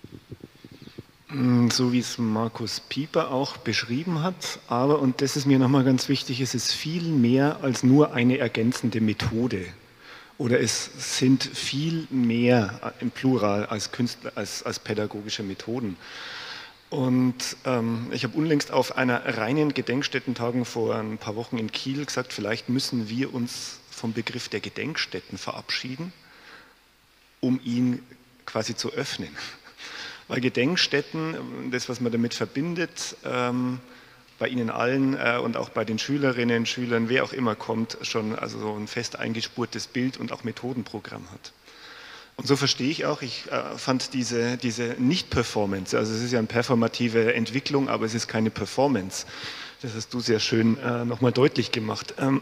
So wie es Markus Pieper auch beschrieben hat, aber, und das ist mir nochmal ganz wichtig, es ist viel mehr als nur eine ergänzende Methode. Oder es sind viel mehr im Plural als, Künstler, als, als pädagogische Methoden. Und ähm, ich habe unlängst auf einer reinen Gedenkstättentagung vor ein paar Wochen in Kiel gesagt, vielleicht müssen wir uns vom Begriff der Gedenkstätten verabschieden, um ihn quasi zu öffnen. Weil Gedenkstätten, das, was man damit verbindet, ähm, bei Ihnen allen äh, und auch bei den Schülerinnen, Schülern, wer auch immer kommt, schon also so ein fest eingespurtes Bild und auch Methodenprogramm hat. Und so verstehe ich auch, ich äh, fand diese, diese Nicht-Performance, also es ist ja eine performative Entwicklung, aber es ist keine Performance. Das hast du sehr schön äh, nochmal deutlich gemacht. Ähm,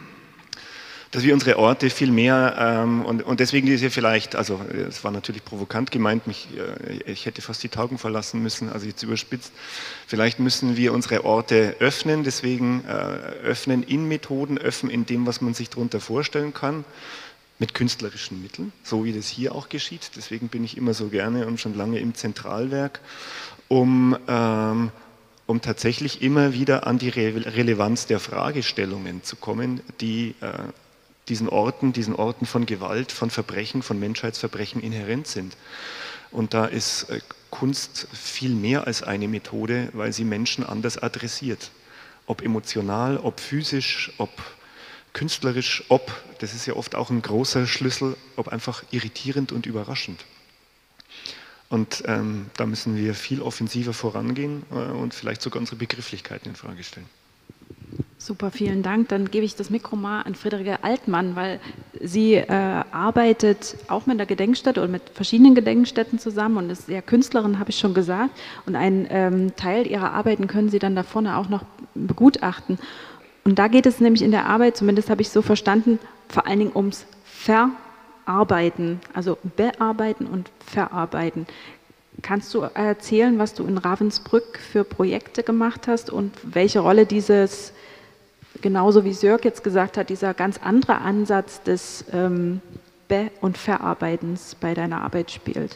dass wir unsere Orte viel mehr, ähm, und, und deswegen ist ja vielleicht, also es war natürlich provokant gemeint, mich, äh, ich hätte fast die Tagung verlassen müssen, also jetzt überspitzt, vielleicht müssen wir unsere Orte öffnen, deswegen äh, öffnen in Methoden, öffnen in dem, was man sich darunter vorstellen kann, mit künstlerischen Mitteln, so wie das hier auch geschieht, deswegen bin ich immer so gerne und schon lange im Zentralwerk, um, ähm, um tatsächlich immer wieder an die Re Relevanz der Fragestellungen zu kommen, die äh, diesen Orten, diesen Orten von Gewalt, von Verbrechen, von Menschheitsverbrechen inhärent sind. Und da ist Kunst viel mehr als eine Methode, weil sie Menschen anders adressiert. Ob emotional, ob physisch, ob künstlerisch, ob, das ist ja oft auch ein großer Schlüssel, ob einfach irritierend und überraschend. Und ähm, da müssen wir viel offensiver vorangehen äh, und vielleicht sogar unsere Begrifflichkeiten in Frage stellen. Super, vielen Dank. Dann gebe ich das Mikro mal an Friederike Altmann, weil sie äh, arbeitet auch mit der Gedenkstätte oder mit verschiedenen Gedenkstätten zusammen und ist ja Künstlerin, habe ich schon gesagt. Und einen ähm, Teil ihrer Arbeiten können Sie dann da vorne auch noch begutachten. Und da geht es nämlich in der Arbeit, zumindest habe ich so verstanden, vor allen Dingen ums Verarbeiten, also bearbeiten und verarbeiten. Kannst du erzählen, was du in Ravensbrück für Projekte gemacht hast und welche Rolle dieses, genauso wie Jörg jetzt gesagt hat, dieser ganz andere Ansatz des ähm, Be- und Verarbeitens bei deiner Arbeit spielt?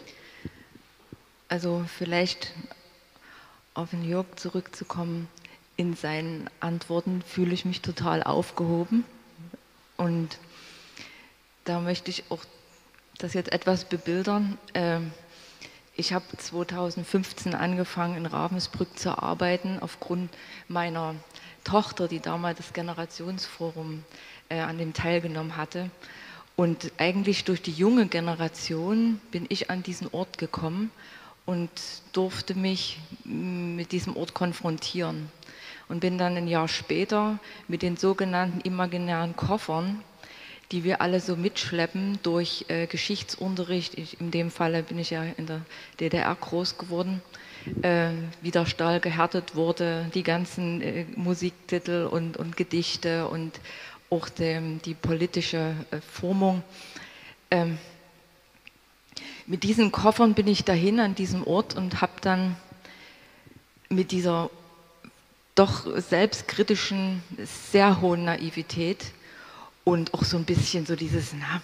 Also vielleicht auf den Jörg zurückzukommen, in seinen Antworten fühle ich mich total aufgehoben und da möchte ich auch das jetzt etwas bebildern. Ähm, Ich habe zweitausendfünfzehn angefangen, in Ravensbrück zu arbeiten, aufgrund meiner Tochter, die damals das Generationsforum äh, an dem teilgenommen hatte. Und eigentlich durch die junge Generation bin ich an diesen Ort gekommen und durfte mich mit diesem Ort konfrontieren. Und bin dann ein Jahr später mit den sogenannten imaginären Koffern, die wir alle so mitschleppen durch äh, Geschichtsunterricht. Ich, in dem Falle bin ich ja in der D D R groß geworden, äh, wie der Stahl gehärtet wurde, die ganzen äh, Musiktitel und, und Gedichte und auch die, die politische äh, Formung. Ähm, mit diesen Koffern bin ich dahin an diesem Ort und habe dann mit dieser doch selbstkritischen, sehr hohen Naivität und auch so ein bisschen so dieses, na,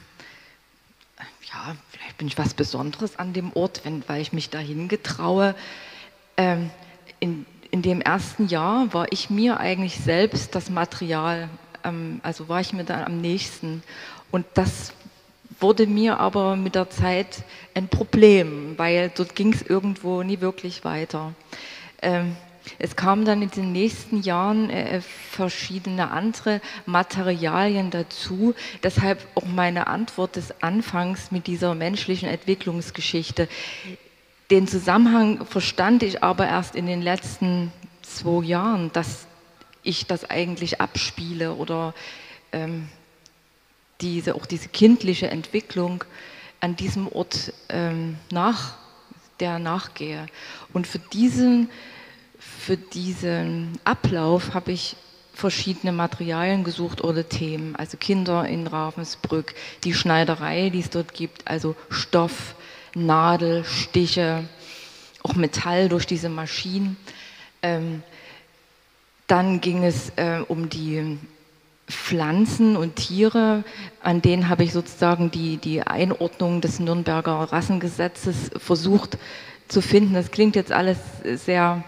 ja, vielleicht bin ich was Besonderes an dem Ort, wenn, weil ich mich dahin getraue. Ähm, in, in dem ersten Jahr war ich mir eigentlich selbst das Material, ähm, also war ich mir dann am nächsten. Und das wurde mir aber mit der Zeit ein Problem, weil dort ging es irgendwo nie wirklich weiter. Ähm, Es kamen dann in den nächsten Jahren äh, verschiedene andere Materialien dazu. Deshalb auch meine Antwort des Anfangs mit dieser menschlichen Entwicklungsgeschichte. Den Zusammenhang verstand ich aber erst in den letzten zwei Jahren, dass ich das eigentlich abspiele oder ähm, diese, auch diese kindliche Entwicklung an diesem Ort ähm, nach, der nachgehe. Und für diesen Für diesen Ablauf habe ich verschiedene Materialien gesucht oder Themen, also Kinder in Ravensbrück, die Schneiderei, die es dort gibt, also Stoff, Nadel, Stiche, auch Metall durch diese Maschinen. Ähm, dann ging es äh, um die Pflanzen und Tiere, an denen habe ich sozusagen die, die Einordnung des Nürnberger Rassengesetzes versucht zu finden. Das klingt jetzt alles sehr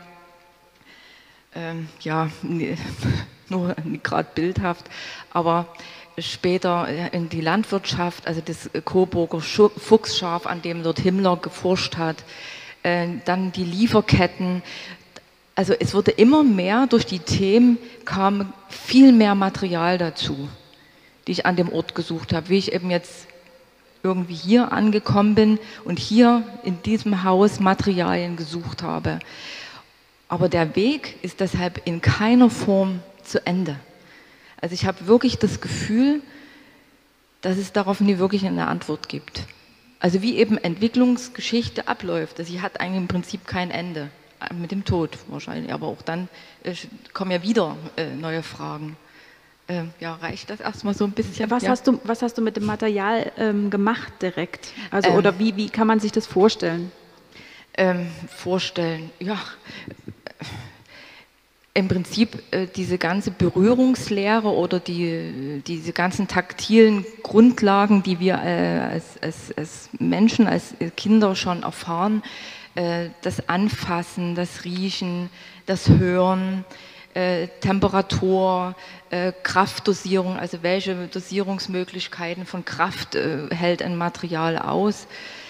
Ähm, ja, nur gerade bildhaft, aber später in die Landwirtschaft, also das Coburger Fuchsschaf, an dem dort Himmler geforscht hat, äh, dann die Lieferketten. Also es wurde immer mehr, durch die Themen kam viel mehr Material dazu, die ich an dem Ort gesucht habe, wie ich eben jetzt irgendwie hier angekommen bin und hier in diesem Haus Materialien gesucht habe. Aber der Weg ist deshalb in keiner Form zu Ende. Also ich habe wirklich das Gefühl, dass es darauf nie wirklich eine Antwort gibt. Also wie eben Entwicklungsgeschichte abläuft. Sie hat eigentlich im Prinzip kein Ende. Mit dem Tod wahrscheinlich. Aber auch dann äh, kommen ja wieder äh, neue Fragen. Äh, ja, reicht das erstmal so ein bisschen? Was, ja. hast, du, was hast du mit dem Material ähm, gemacht direkt? Also, Ähm, oder wie, wie kann man sich das vorstellen? Ähm, vorstellen, ja. Im Prinzip äh, diese ganze Berührungslehre oder die, diese ganzen taktilen Grundlagen, die wir äh, als, als, als Menschen, als Kinder schon erfahren, äh, das Anfassen, das Riechen, das Hören, äh, Temperatur, äh, Kraftdosierung, also welche Dosierungsmöglichkeiten von Kraft äh, hält ein Material aus.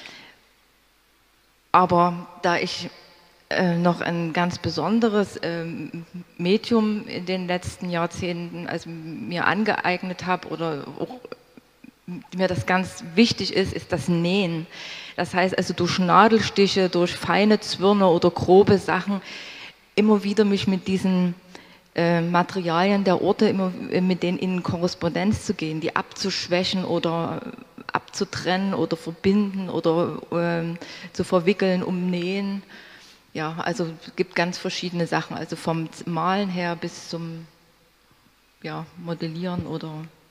Aber da ich noch ein ganz besonderes ähm, Medium in den letzten Jahrzehnten also mir angeeignet habe oder auch mir das ganz wichtig ist, ist das Nähen. Das heißt also durch Nadelstiche, durch feine Zwirne oder grobe Sachen immer wieder mich mit diesen äh, Materialien der Orte, immer mit denen in Korrespondenz zu gehen, die abzuschwächen oder abzutrennen oder verbinden oder äh, zu verwickeln, umnähen. Ja, also es gibt ganz verschiedene Sachen, also vom Malen her bis zum ja, Modellieren oder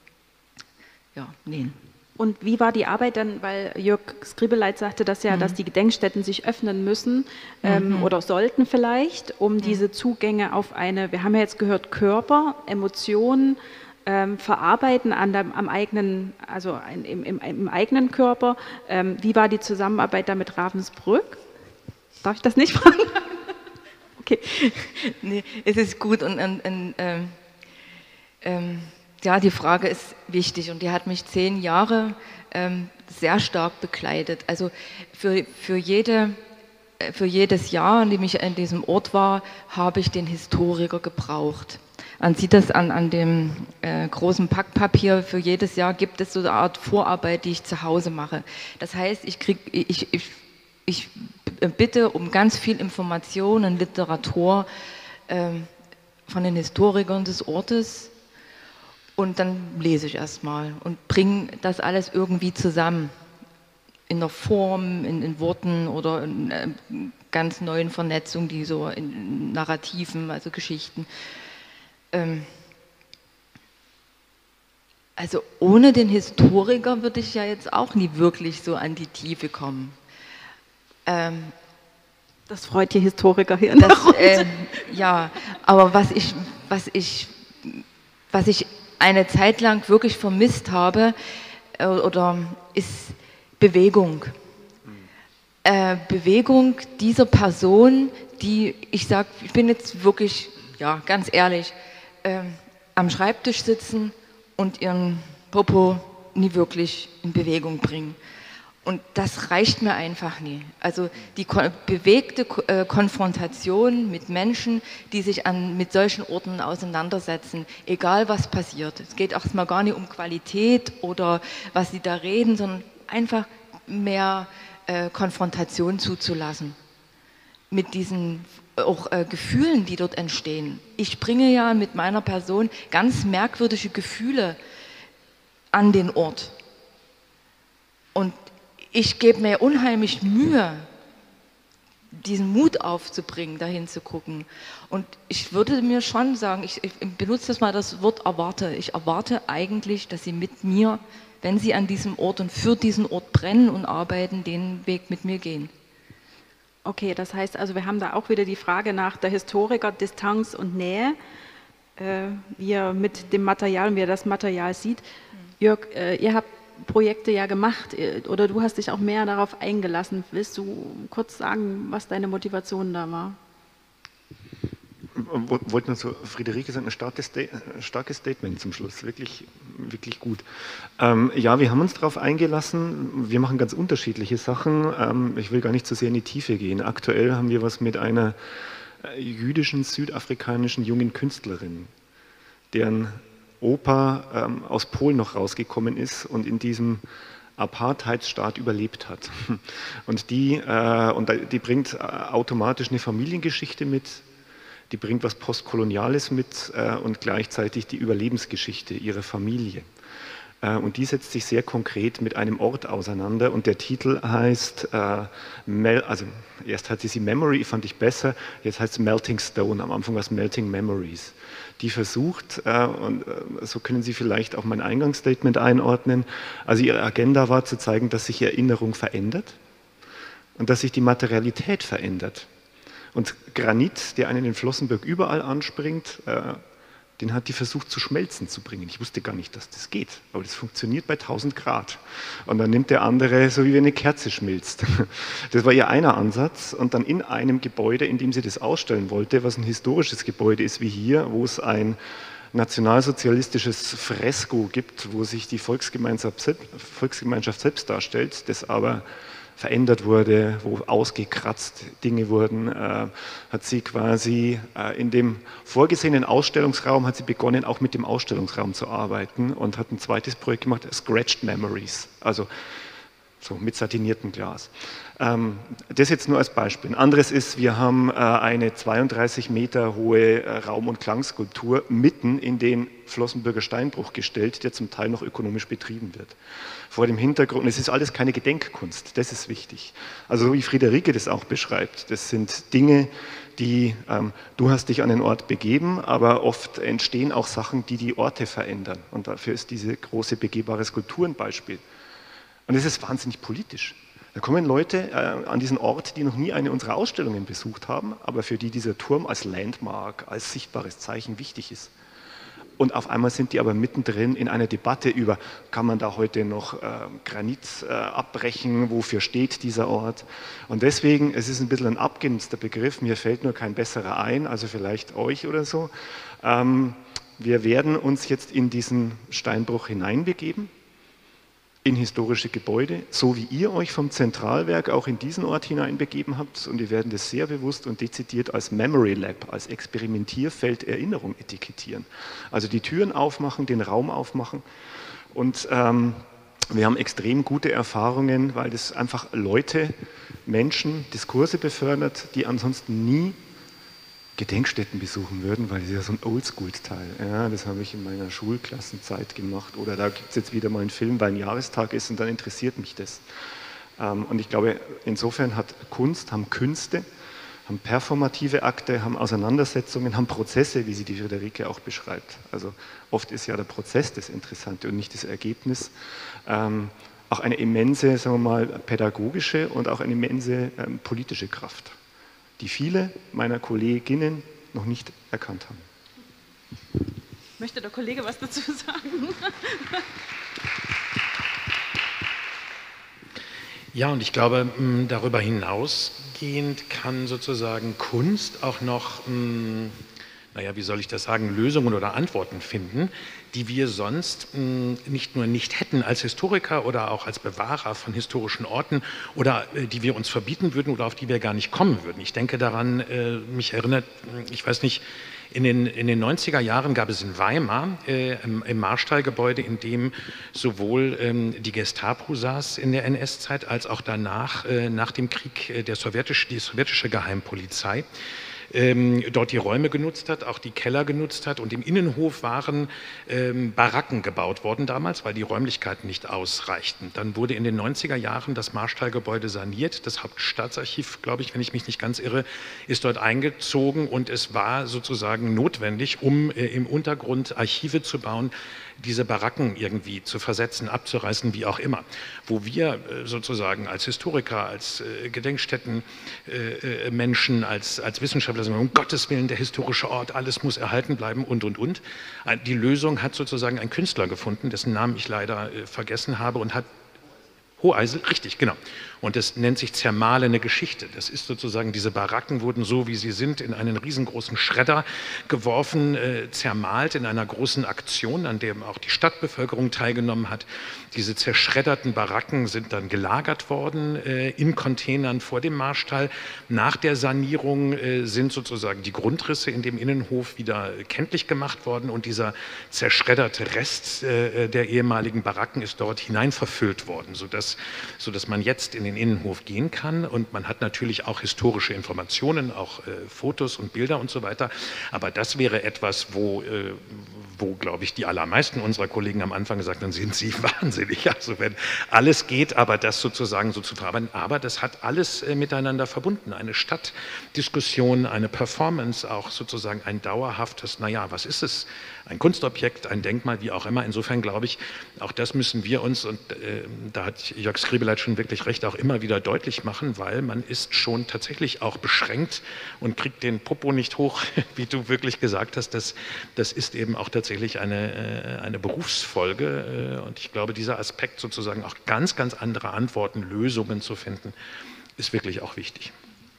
ja, Nähen. Und wie war die Arbeit dann, weil Jörg Skribeleit sagte das ja, mhm. dass die Gedenkstätten sich öffnen müssen ähm, mhm. oder sollten vielleicht, um mhm. diese Zugänge auf eine, wir haben ja jetzt gehört, Körper, Emotionen, ähm, verarbeiten an der, am eigenen, also ein, im, im, im eigenen Körper. Ähm, wie war die Zusammenarbeit da mit Ravensbrück? Darf ich das nicht fragen? Okay. Nee, es ist gut und, und, und ähm, ähm, ja, die Frage ist wichtig und die hat mich zehn Jahre ähm, sehr stark begleitet. Also für, für, jede, für jedes Jahr, in dem ich an diesem Ort war, habe ich den Historiker gebraucht. Man sieht das an, an dem äh, großen Packpapier. Für jedes Jahr gibt es so eine Art Vorarbeit, die ich zu Hause mache. Das heißt, ich krieg, ich, ich, ich bitte um ganz viel Informationen, Literatur ähm, von den Historikern des Ortes und dann lese ich erstmal und bringe das alles irgendwie zusammen. In der Form, in, in Worten oder in äh, ganz neuen Vernetzungen, die so in Narrativen, also Geschichten. Ähm, also ohne den Historiker würde ich ja jetzt auch nie wirklich so an die Tiefe kommen. Ähm, das freut die Historiker hier in der das, Runde. äh, ja, aber was ich, was ich, was ich eine Zeit lang wirklich vermisst habe, äh, oder ist Bewegung. Äh, Bewegung dieser Person, die, ich sag, ich bin jetzt wirklich, ja, ganz ehrlich, äh, am Schreibtisch sitzen und ihren Popo nie wirklich in Bewegung bringen. Und das reicht mir einfach nie. Also die ko- bewegte Ko- äh, Konfrontation mit Menschen, die sich an, mit solchen Orten auseinandersetzen, egal was passiert. Es geht erstmal gar nicht um Qualität oder was sie da reden, sondern einfach mehr äh, Konfrontation zuzulassen. Mit diesen auch äh, Gefühlen, die dort entstehen. Ich bringe ja mit meiner Person ganz merkwürdige Gefühle an den Ort. Und ich gebe mir unheimlich Mühe, diesen Mut aufzubringen, dahin zu gucken. Und ich würde mir schon sagen, ich, ich benutze das mal das Wort erwarte. Ich erwarte eigentlich, dass Sie mit mir, wenn Sie an diesem Ort und für diesen Ort brennen und arbeiten, den Weg mit mir gehen. Okay, das heißt also, wir haben da auch wieder die Frage nach der Historiker, Distanz und Nähe, äh, wie er mit dem Material, wie er das Material sieht. Jörg, äh, ihr habt Projekte ja gemacht oder du hast dich auch mehr darauf eingelassen. Willst du kurz sagen, was deine Motivation da war? Ich wollte nur so, Friederike sagt, ein starkes, Sta starkes Statement zum Schluss, wirklich, wirklich gut. Ähm, ja, wir haben uns darauf eingelassen, wir machen ganz unterschiedliche Sachen, ähm, ich will gar nicht so sehr in die Tiefe gehen. Aktuell haben wir was mit einer jüdischen, südafrikanischen jungen Künstlerin, deren Opa ähm, aus Polen noch rausgekommen ist und in diesem Apartheidsstaat überlebt hat. Und die, äh, und die bringt äh, automatisch eine Familiengeschichte mit, die bringt was Postkoloniales mit äh, und gleichzeitig die Überlebensgeschichte ihrer Familie. Äh, und die setzt sich sehr konkret mit einem Ort auseinander und der Titel heißt, äh, Mel also erst hatte sie Memory, fand ich besser, jetzt heißt es Melting Stone, am Anfang war es Melting Memories. Die versucht, äh, und äh, so können Sie vielleicht auch mein Eingangsstatement einordnen, also ihre Agenda war zu zeigen, dass sich Erinnerung verändert und dass sich die Materialität verändert. Und Granit, der einen in Flossenbürg überall anspringt, äh, den hat die versucht zu schmelzen zu bringen. Ich wusste gar nicht, dass das geht, aber das funktioniert bei tausend Grad. Und dann nimmt der andere, so wie wenn eine Kerze schmilzt. Das war ihr einer Ansatz. Und dann in einem Gebäude, in dem sie das ausstellen wollte, was ein historisches Gebäude ist wie hier, wo es ein nationalsozialistisches Fresko gibt, wo sich die Volksgemeinschaft selbst, Volksgemeinschaft selbst darstellt, das aber verändert wurde, wo ausgekratzt Dinge wurden, äh, hat sie quasi äh, in dem vorgesehenen Ausstellungsraum hat sie begonnen, auch mit dem Ausstellungsraum zu arbeiten und hat ein zweites Projekt gemacht, Scratched Memories, also so mit satiniertem Glas. Ähm, das jetzt nur als Beispiel. Ein anderes ist, wir haben äh, eine zweiunddreißig Meter hohe äh, Raum- und Klangskulptur mitten in den Flossenbürger Steinbruch gestellt, der zum Teil noch ökonomisch betrieben wird. Vor dem Hintergrund, es ist alles keine Gedenkkunst, das ist wichtig. Also so wie Friederike das auch beschreibt, das sind Dinge, die, ähm, du hast dich an den Ort begeben, aber oft entstehen auch Sachen, die die Orte verändern. Und dafür ist diese große begehbare Skulptur ein Beispiel. Und es ist wahnsinnig politisch. Da kommen Leute äh, an diesen Ort, die noch nie eine unserer Ausstellungen besucht haben, aber für die dieser Turm als Landmark, als sichtbares Zeichen wichtig ist. Und auf einmal sind die aber mittendrin in einer Debatte über, kann man da heute noch äh, Granit äh, abbrechen, wofür steht dieser Ort? Und deswegen, es ist ein bisschen ein abgenutzter Begriff, mir fällt nur kein besserer ein, also vielleicht euch oder so. Ähm, wir werden uns jetzt in diesen Steinbruch hineinbegeben, in historische Gebäude, so wie ihr euch vom Zentralwerk auch in diesen Ort hineinbegeben habt. Und wir werden das sehr bewusst und dezidiert als Memory Lab, als Experimentierfeld Erinnerung etikettieren. Also die Türen aufmachen, den Raum aufmachen. Und ähm, wir haben extrem gute Erfahrungen, weil das einfach Leute, Menschen, Diskurse befördert, die ansonsten nie Gedenkstätten besuchen würden, weil das ist ja so ein Oldschool-Teil. Ja, das habe ich in meiner Schulklassenzeit gemacht. Oder da gibt es jetzt wieder mal einen Film, weil ein Jahrestag ist und dann interessiert mich das. Und ich glaube, insofern hat Kunst, haben Künste, haben performative Akte, haben Auseinandersetzungen, haben Prozesse, wie sie die Friederike auch beschreibt. Also oft ist ja der Prozess das Interessante und nicht das Ergebnis. auch eine immense, sagen wir mal, pädagogische und auch eine immense ähm, politische Kraft, die viele meiner Kolleginnen noch nicht erkannt haben. Möchte der Kollege was dazu sagen? Ja, und ich glaube, darüber hinausgehend kann sozusagen Kunst auch noch, naja, wie soll ich das sagen, Lösungen oder Antworten finden, die wir sonst nicht nur nicht hätten als Historiker oder auch als Bewahrer von historischen Orten oder die wir uns verbieten würden oder auf die wir gar nicht kommen würden. Ich denke daran, mich erinnert, ich weiß nicht, In den, in den neunziger Jahren gab es in Weimar äh, im, im Marstallgebäude, in dem sowohl ähm, die Gestapo saß in der N S-Zeit, als auch danach, äh, nach dem Krieg, äh, der sowjetische, die sowjetische Geheimpolizei ähm, dort die Räume genutzt hat, auch die Keller genutzt hat. Und im Innenhof waren ähm, Baracken gebaut worden damals, weil die Räumlichkeiten nicht ausreichten. Dann wurde in den neunziger Jahren das Marstallgebäude saniert. Das Hauptstaatsarchiv, glaube ich, wenn ich mich nicht ganz irre, ist dort eingezogen und es war sozusagen notwendig, um äh, im Untergrund Archive zu bauen, diese Baracken irgendwie zu versetzen, abzureißen, wie auch immer. Wo wir äh, sozusagen als Historiker, als äh, Gedenkstättenmenschen, äh, als, als Wissenschaftler sagen, um Gottes Willen, der historische Ort, alles muss erhalten bleiben und, und, und. Die Lösung hat sozusagen ein Künstler gefunden, dessen Namen ich leider äh, vergessen habe und hat Hoheisel, richtig, genau. Und das nennt sich zermahlene Geschichte. Das ist sozusagen, diese Baracken wurden so, wie sie sind, in einen riesengroßen Schredder geworfen, äh, zermahlt in einer großen Aktion, an der auch die Stadtbevölkerung teilgenommen hat. Diese zerschredderten Baracken sind dann gelagert worden äh, in Containern vor dem Marstall. Nach der Sanierung äh, sind sozusagen die Grundrisse in dem Innenhof wieder kenntlich gemacht worden und dieser zerschredderte Rest äh, der ehemaligen Baracken ist dort hinein verfüllt worden, sodass, sodass man jetzt in den Innenhof gehen kann und man hat natürlich auch historische Informationen, auch äh, Fotos und Bilder und so weiter, aber das wäre etwas, wo, äh, wo glaube ich, die allermeisten unserer Kollegen am Anfang gesagt haben, sind sie wahnsinnig, also wenn alles geht, aber das sozusagen so zu verarbeiten, aber das hat alles äh, miteinander verbunden, eine Stadtdiskussion, eine Performance, auch sozusagen ein dauerhaftes, naja, was ist es, ein Kunstobjekt, ein Denkmal, wie auch immer, insofern glaube ich, auch das müssen wir uns, und äh, da hat Jörg Skribeleit schon wirklich recht, auch immer wieder deutlich machen, weil man ist schon tatsächlich auch beschränkt und kriegt den Popo nicht hoch, wie du wirklich gesagt hast. Das, das ist eben auch tatsächlich eine, eine Berufsfolge und ich glaube, dieser Aspekt sozusagen auch ganz, ganz andere Antworten, Lösungen zu finden, ist wirklich auch wichtig.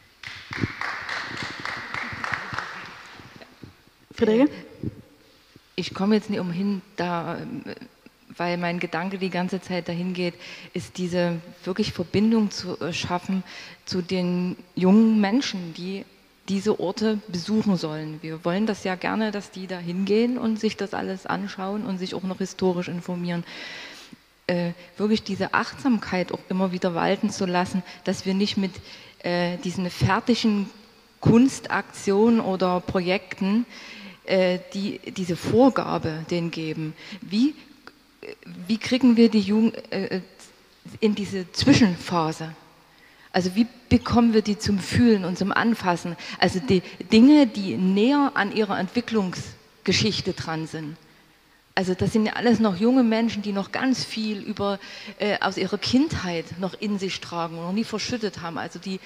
Friederike? Ich komme jetzt nicht umhin, da, weil mein Gedanke die ganze Zeit dahin geht, ist diese wirklich Verbindung zu schaffen zu den jungen Menschen, die diese Orte besuchen sollen. Wir wollen das ja gerne, dass die da hingehen und sich das alles anschauen und sich auch noch historisch informieren. Äh, wirklich diese Achtsamkeit auch immer wieder walten zu lassen, dass wir nicht mit äh, diesen fertigen Kunstaktionen oder Projekten äh, die, diese Vorgabe denen geben. Wie, wie kriegen wir die Jugend äh, in diese Zwischenphase? Also wie bekommen wir die zum Fühlen und zum Anfassen? Also die Dinge, die näher an ihrer Entwicklungsgeschichte dran sind. Also das sind ja alles noch junge Menschen, die noch ganz viel über, äh, aus ihrer Kindheit noch in sich tragen und noch nie verschüttet haben. Also die,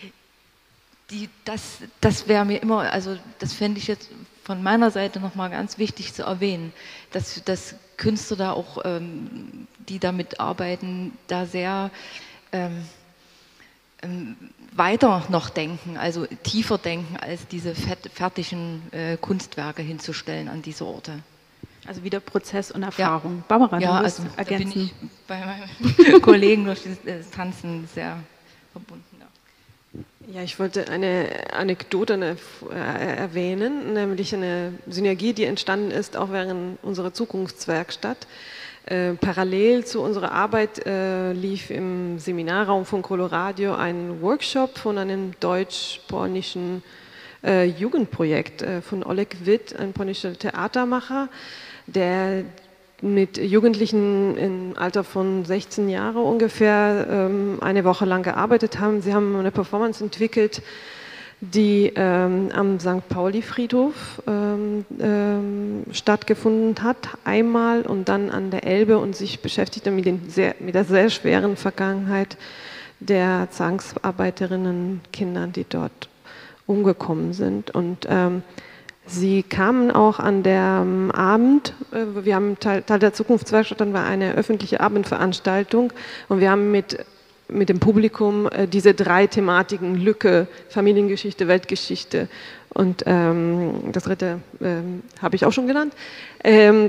die, das, das wäre mir immer, also das fände ich jetzt von meiner Seite nochmal ganz wichtig zu erwähnen, dass, dass Künstler da auch, ähm, die damit arbeiten, da sehr ähm, ähm, weiter noch denken, also tiefer denken, als diese fertigen äh, Kunstwerke hinzustellen an diese Orte. Also wieder Prozess und Erfahrung. Ja. Barbara, ja, du wirst also ergänzen. Da bin ich bei meinem Kollegen durch das Tanzen sehr verbunden. Ja, ja, ich wollte eine Anekdote eine, äh, erwähnen, nämlich eine Synergie, die entstanden ist, auch während unserer Zukunftswerkstatt. Äh, parallel zu unserer Arbeit äh, lief im Seminarraum von Coloradio ein Workshop von einem deutsch-polnischen äh, Jugendprojekt äh, von Oleg Witt, ein polnischer Theatermacher, der mit Jugendlichen im Alter von sechzehn Jahren ungefähr ähm, eine Woche lang gearbeitet haben. Sie haben eine Performance entwickelt, die ähm, am Sankt Pauli-Friedhof ähm, ähm, stattgefunden hat, einmal und dann an der Elbe und sich beschäftigt mit, den sehr, mit der sehr schweren Vergangenheit der Zwangsarbeiterinnen, Kindern, die dort umgekommen sind. Und ähm, sie kamen auch an dem Abend, äh, wir haben Teil, Teil der Zukunftswerkstatt, dann war eine öffentliche Abendveranstaltung und wir haben mit mit dem Publikum äh, diese drei Thematiken, Lücke, Familiengeschichte, Weltgeschichte und ähm, das dritte ähm, habe ich auch schon genannt, ähm,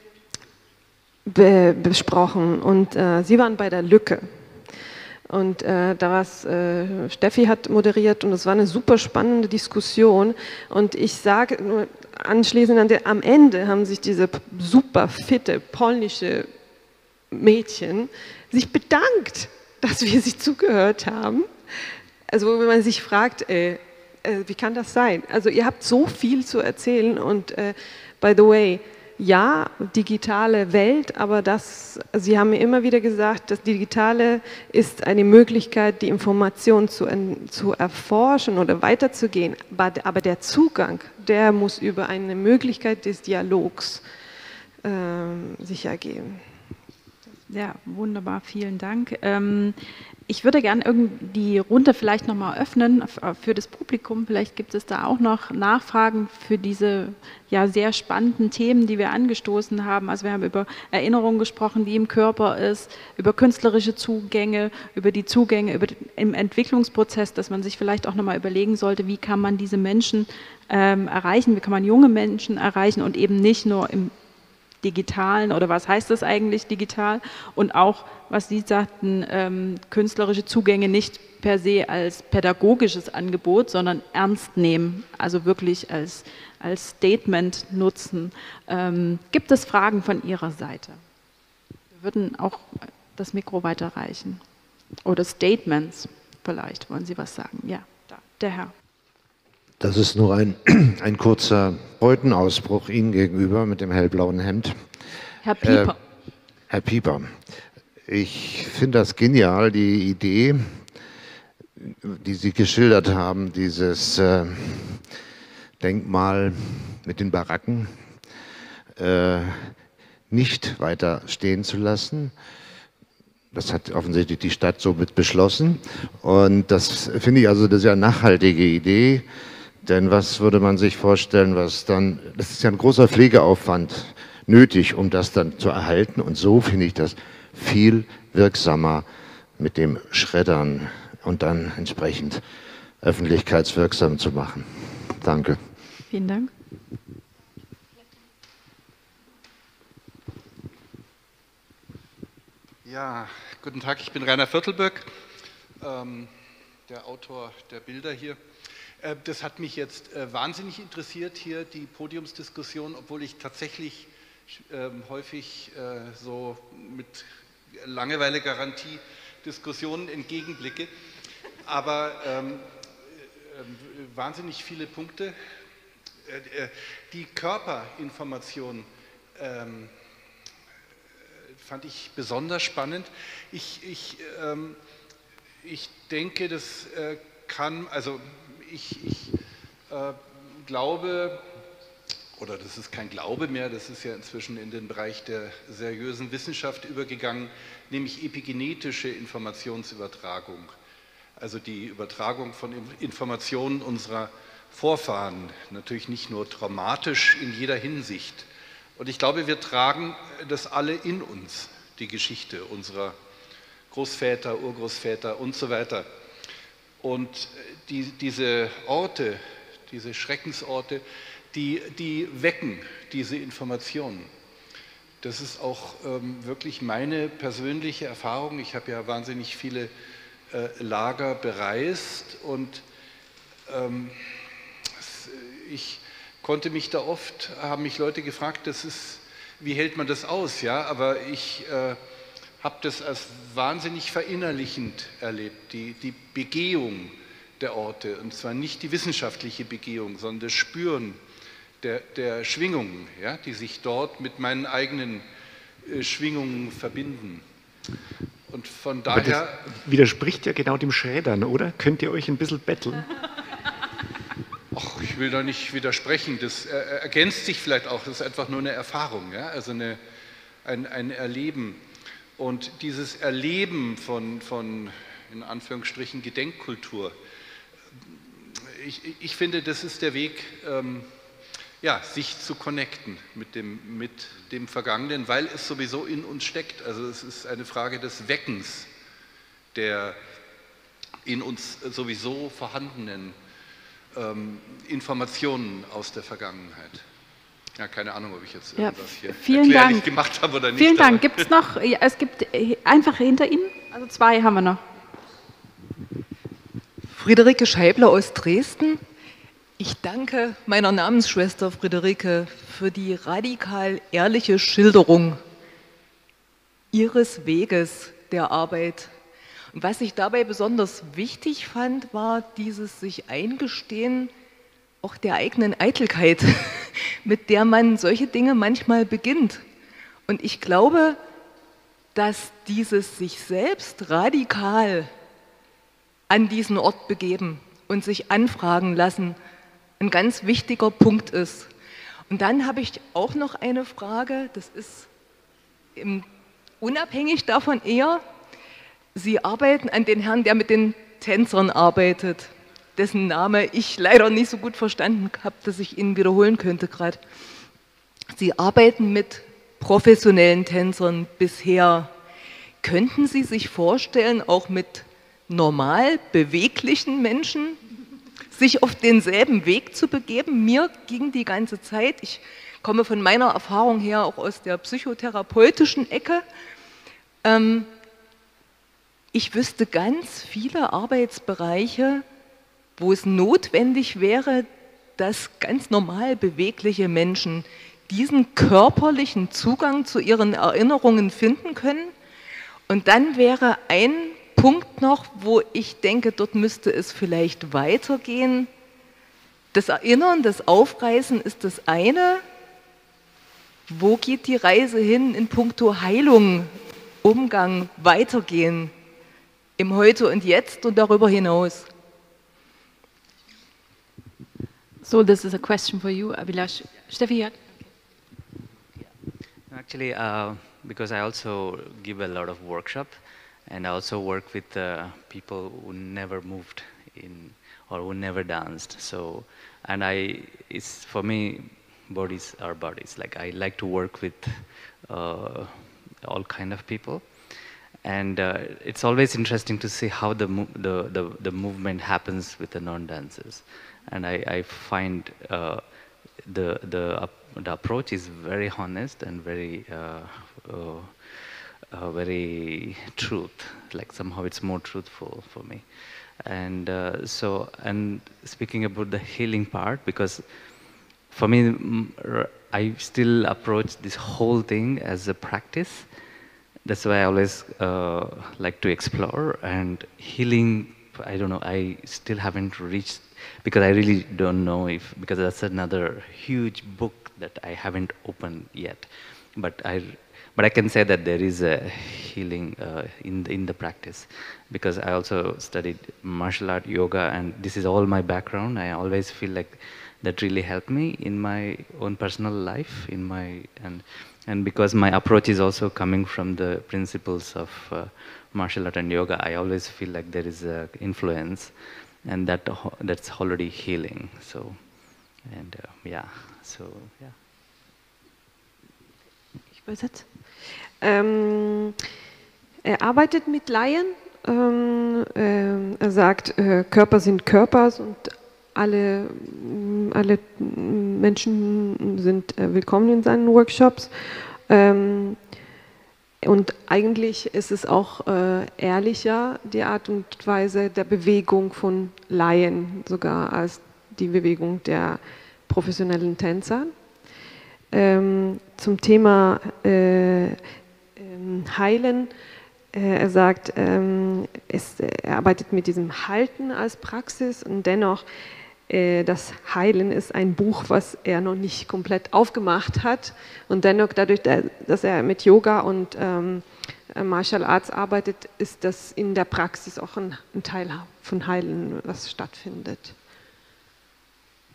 be besprochen. Und äh, sie waren bei der Lücke. Und äh, da war's, äh, Steffi hat moderiert und es war eine super spannende Diskussion. Und ich sage nur anschließend, an der, am Ende haben sich diese super fitte polnische Mädchen sich bedankt, dass wir sie zugehört haben. Also wenn man sich fragt, äh, äh, wie kann das sein? Also ihr habt so viel zu erzählen und äh, by the way, ja, digitale Welt, aber das, Sie haben mir immer wieder gesagt, das Digitale ist eine Möglichkeit, die Information zu, zu erforschen oder weiterzugehen, aber der Zugang, der muss über eine Möglichkeit des Dialogs äh, sich ergeben. Ja, wunderbar, vielen Dank. Ähm, ich würde gerne die Runde vielleicht nochmal öffnen für das Publikum. Vielleicht gibt es da auch noch Nachfragen für diese ja, sehr spannenden Themen, die wir angestoßen haben. Also wir haben über Erinnerung gesprochen, die im Körper ist, über künstlerische Zugänge, über die Zugänge über den, im Entwicklungsprozess, dass man sich vielleicht auch nochmal überlegen sollte, wie kann man diese Menschen ähm, erreichen, wie kann man junge Menschen erreichen und eben nicht nur im Digitalen oder was heißt das eigentlich digital und auch, was Sie sagten, ähm, künstlerische Zugänge nicht per se als pädagogisches Angebot, sondern ernst nehmen, also wirklich als, als Statement nutzen. Ähm, gibt es Fragen von Ihrer Seite? Wir würden auch das Mikro weiterreichen. Oder Statements vielleicht, wollen Sie was sagen? Ja, da, der Herr. Das ist nur ein, ein kurzer Freudenausbruch Ihnen gegenüber mit dem hellblauen Hemd. Herr Pieper. Äh, Herr Pieper, ich finde das genial, die Idee, die Sie geschildert haben, dieses äh, Denkmal mit den Baracken äh, nicht weiter stehen zu lassen. Das hat offensichtlich die Stadt so mit beschlossen. Und das finde ich also, das ist ja eine nachhaltige Idee. Denn was würde man sich vorstellen, was dann, das ist ja ein großer Pflegeaufwand nötig, um das dann zu erhalten. Und so finde ich das viel wirksamer mit dem Schreddern und dann entsprechend öffentlichkeitswirksam zu machen. Danke. Vielen Dank. Ja, guten Tag, ich bin Rainer Viertelböck, ähm, der Autor der Bilder hier. Das hat mich jetzt äh, wahnsinnig interessiert, hier die Podiumsdiskussion, obwohl ich tatsächlich äh, häufig äh, so mit Langeweile-Garantie Diskussionen entgegenblicke. Aber ähm, äh, wahnsinnig viele Punkte. Äh, die Körperinformation ähm, fand ich besonders spannend. Ich, ich, ähm, ich denke, das äh, kann, also Ich, ich äh, glaube, oder das ist kein Glaube mehr, das ist ja inzwischen in den Bereich der seriösen Wissenschaft übergegangen, nämlich epigenetische Informationsübertragung, also die Übertragung von Informationen unserer Vorfahren, natürlich nicht nur traumatisch in jeder Hinsicht. Und ich glaube, wir tragen das alle in uns, die Geschichte unserer Großväter, Urgroßväter und so weiter. Und die, diese Orte, diese Schreckensorte, die, die wecken diese Informationen. Das ist auch ähm, wirklich meine persönliche Erfahrung. Ich habe ja wahnsinnig viele äh, Lager bereist und ähm, ich konnte mich da oft, haben mich Leute gefragt, das ist, wie hält man das aus? Ja, aber ich äh, habe das als wahnsinnig verinnerlichend erlebt, die, die Begehung der Orte, und zwar nicht die wissenschaftliche Begehung, sondern das Spüren der, der Schwingungen, ja, die sich dort mit meinen eigenen äh, Schwingungen verbinden. Und von daher... Aber das widerspricht ja genau dem Schreddern, oder? Könnt ihr euch ein bisschen betteln? Ach, ich will da nicht widersprechen, das ergänzt sich vielleicht auch, das ist einfach nur eine Erfahrung, ja? Also eine, ein, ein Erleben. Und dieses Erleben von, von, in Anführungsstrichen, Gedenkkultur, ich, ich finde, das ist der Weg, ähm, ja, sich zu connecten mit dem, mit dem Vergangenen, weil es sowieso in uns steckt. Also es ist eine Frage des Weckens der in uns sowieso vorhandenen ähm, Informationen aus der Vergangenheit. Ja, keine Ahnung, ob ich jetzt Ja, irgendwas hier vielen erklärlich Dank. gemacht habe oder nicht. Vielen aber- Dank. Gibt es noch, ja, es gibt einfach hinter Ihnen, also zwei haben wir noch. Friederike Scheibler aus Dresden. Ich danke meiner Namensschwester Friederike für die radikal ehrliche Schilderung ihres Weges der Arbeit. Und was ich dabei besonders wichtig fand, war dieses sich Eingestehen auch der eigenen Eitelkeit, mit der man solche Dinge manchmal beginnt. Und ich glaube, dass dieses sich selbst radikal an diesen Ort begeben und sich anfragen lassen ein ganz wichtiger Punkt ist. Und dann habe ich auch noch eine Frage, das ist im, unabhängig davon eher, Sie arbeiten an den Herrn, der mit den Tänzern arbeitet, dessen Name ich leider nicht so gut verstanden habe, dass ich ihn wiederholen könnte gerade. Sie arbeiten mit professionellen Tänzern bisher. Könnten Sie sich vorstellen, auch mit normal beweglichen Menschen sich auf denselben Weg zu begeben? Mir ging die ganze Zeit, ich komme von meiner Erfahrung her auch aus der psychotherapeutischen Ecke, ähm, ich wüsste ganz viele Arbeitsbereiche, wo es notwendig wäre, dass ganz normal bewegliche Menschen diesen körperlichen Zugang zu ihren Erinnerungen finden können. Und dann wäre ein Punkt noch, wo ich denke, dort müsste es vielleicht weitergehen. Das Erinnern, das Aufreißen ist das eine. Wo geht die Reise hin in puncto Heilung, Umgang, Weitergehen? Im Heute und Jetzt und darüber hinaus. So, this is a question for you, Abhilash. Steffi, ja. Actually, uh, because I also give a lot of workshop, and I also work with uh, people who never moved in or who never danced. So, and I, it's for me, bodies are bodies. Like I like to work with uh, all kind of people. And uh, it's always interesting to see how the, mo the, the, the movement happens with the non-dancers. And I, I find uh, the, the, uh, the approach is very honest and very, uh, uh, uh, very truth. Like somehow it's more truthful for me. And uh, so, and speaking about the healing part, because for me, I still approach this whole thing as a practice. That's why I always uh, like to explore, and healing, I don't know, I still haven't reached, because I really don't know if, because that's another huge book that I haven't opened yet. But I, but I can say that there is a healing uh, in, the, in the practice, because I also studied martial art, yoga, and this is all my background. I always feel like that really helped me in my own personal life, in my, and And because my approach is also coming from the principles of uh, martial art and yoga, I always feel like there is an influence, and that that's already healing. So, and uh, yeah, so yeah. Ich übersetze. Ähm, er arbeitet mit Laien. Ähm, äh, er sagt, äh, Körper sind Körper und alle, alle Menschen sind willkommen in seinen Workshops. Ähm, und eigentlich ist es auch äh, ehrlicher, die Art und Weise der Bewegung von Laien, sogar als die Bewegung der professionellen Tänzer. Ähm, zum Thema äh, äh, Heilen. Er sagt, ähm, es, er arbeitet mit diesem Halten als Praxis und dennoch äh, das Heilen ist ein Buch, was er noch nicht komplett aufgemacht hat und dennoch dadurch, dass er mit Yoga und ähm, Martial Arts arbeitet, ist das in der Praxis auch ein, ein Teil von Heilen, was stattfindet.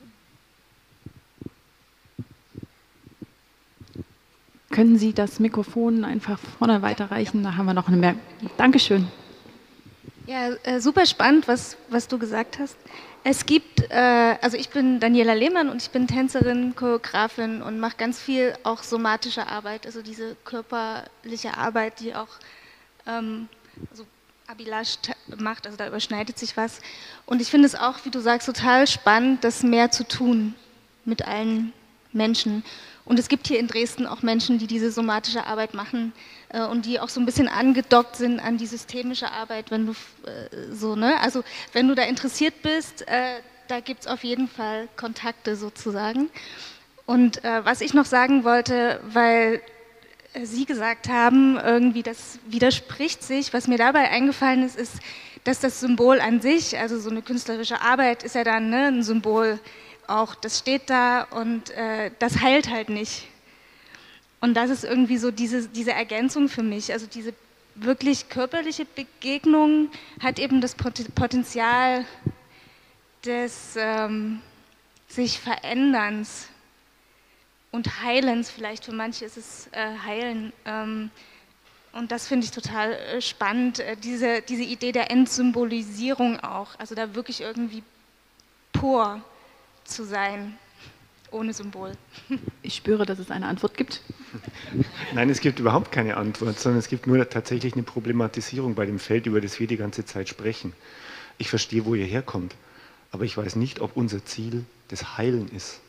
Können Sie das Mikrofon einfach vorne weiterreichen? Da haben wir noch eine Merkung. Dankeschön. Ja, äh, super spannend, was, was du gesagt hast. Es gibt, äh, also ich bin Daniela Lehmann und ich bin Tänzerin, Choreografin und mache ganz viel auch somatische Arbeit, also diese körperliche Arbeit, die auch ähm, also Abhilash macht, also da überschneidet sich was. Und ich finde es auch, wie du sagst, total spannend, das mehr zu tun mit allen Menschen. Und es gibt hier in Dresden auch Menschen, die diese somatische Arbeit machen äh, und die auch so ein bisschen angedockt sind an die systemische Arbeit, wenn du äh, so, ne? Also wenn du da interessiert bist, äh, da gibt es auf jeden Fall Kontakte sozusagen. Und äh, was ich noch sagen wollte, weil äh, Sie gesagt haben, irgendwie das widerspricht sich, was mir dabei eingefallen ist, ist, dass das Symbol an sich, also so eine künstlerische Arbeit ist ja dann, ne, ein Symbol, auch das steht da und äh, das heilt halt nicht. Und das ist irgendwie so diese, diese Ergänzung für mich. Also diese wirklich körperliche Begegnung hat eben das Potenzial des ähm, sich Veränderns und Heilens. Vielleicht für manche ist es äh, Heilen. Ähm, und das finde ich total äh, spannend, äh, diese, diese Idee der Entsymbolisierung auch. Also da wirklich irgendwie pur zu sein, ohne Symbol. Ich spüre, dass es eine Antwort gibt. Nein, es gibt überhaupt keine Antwort, sondern es gibt nur tatsächlich eine Problematisierung bei dem Feld, über das wir die ganze Zeit sprechen. Ich verstehe, wo ihr herkommt, aber ich weiß nicht, ob unser Ziel das Heilen ist.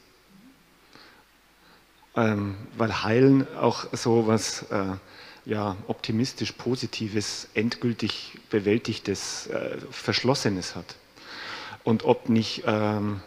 Ähm, weil Heilen auch so was äh, ja, optimistisch Positives, endgültig Bewältigtes, äh, Verschlossenes hat. Und ob nicht ähm,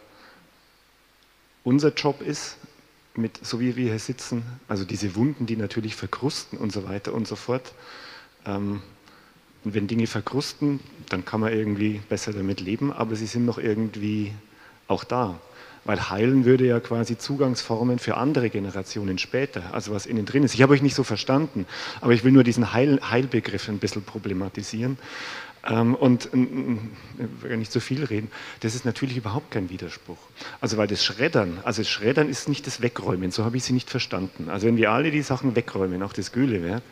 unser Job ist, mit, so wie wir hier sitzen, also diese Wunden, die natürlich verkrusten und so weiter und so fort. Ähm, und wenn Dinge verkrusten, dann kann man irgendwie besser damit leben, aber sie sind noch irgendwie auch da. Weil heilen würde ja quasi Zugangsformen für andere Generationen später, also was innen drin ist. Ich habe euch nicht so verstanden, aber ich will nur diesen Heil, Heilbegriff ein bisschen problematisieren. Ähm, und ich will gar nicht so viel reden, das ist natürlich überhaupt kein Widerspruch. Also weil das Schreddern, also das Schreddern ist nicht das Wegräumen, so habe ich sie nicht verstanden. Also wenn wir alle die Sachen wegräumen, auch das Göhlewerk,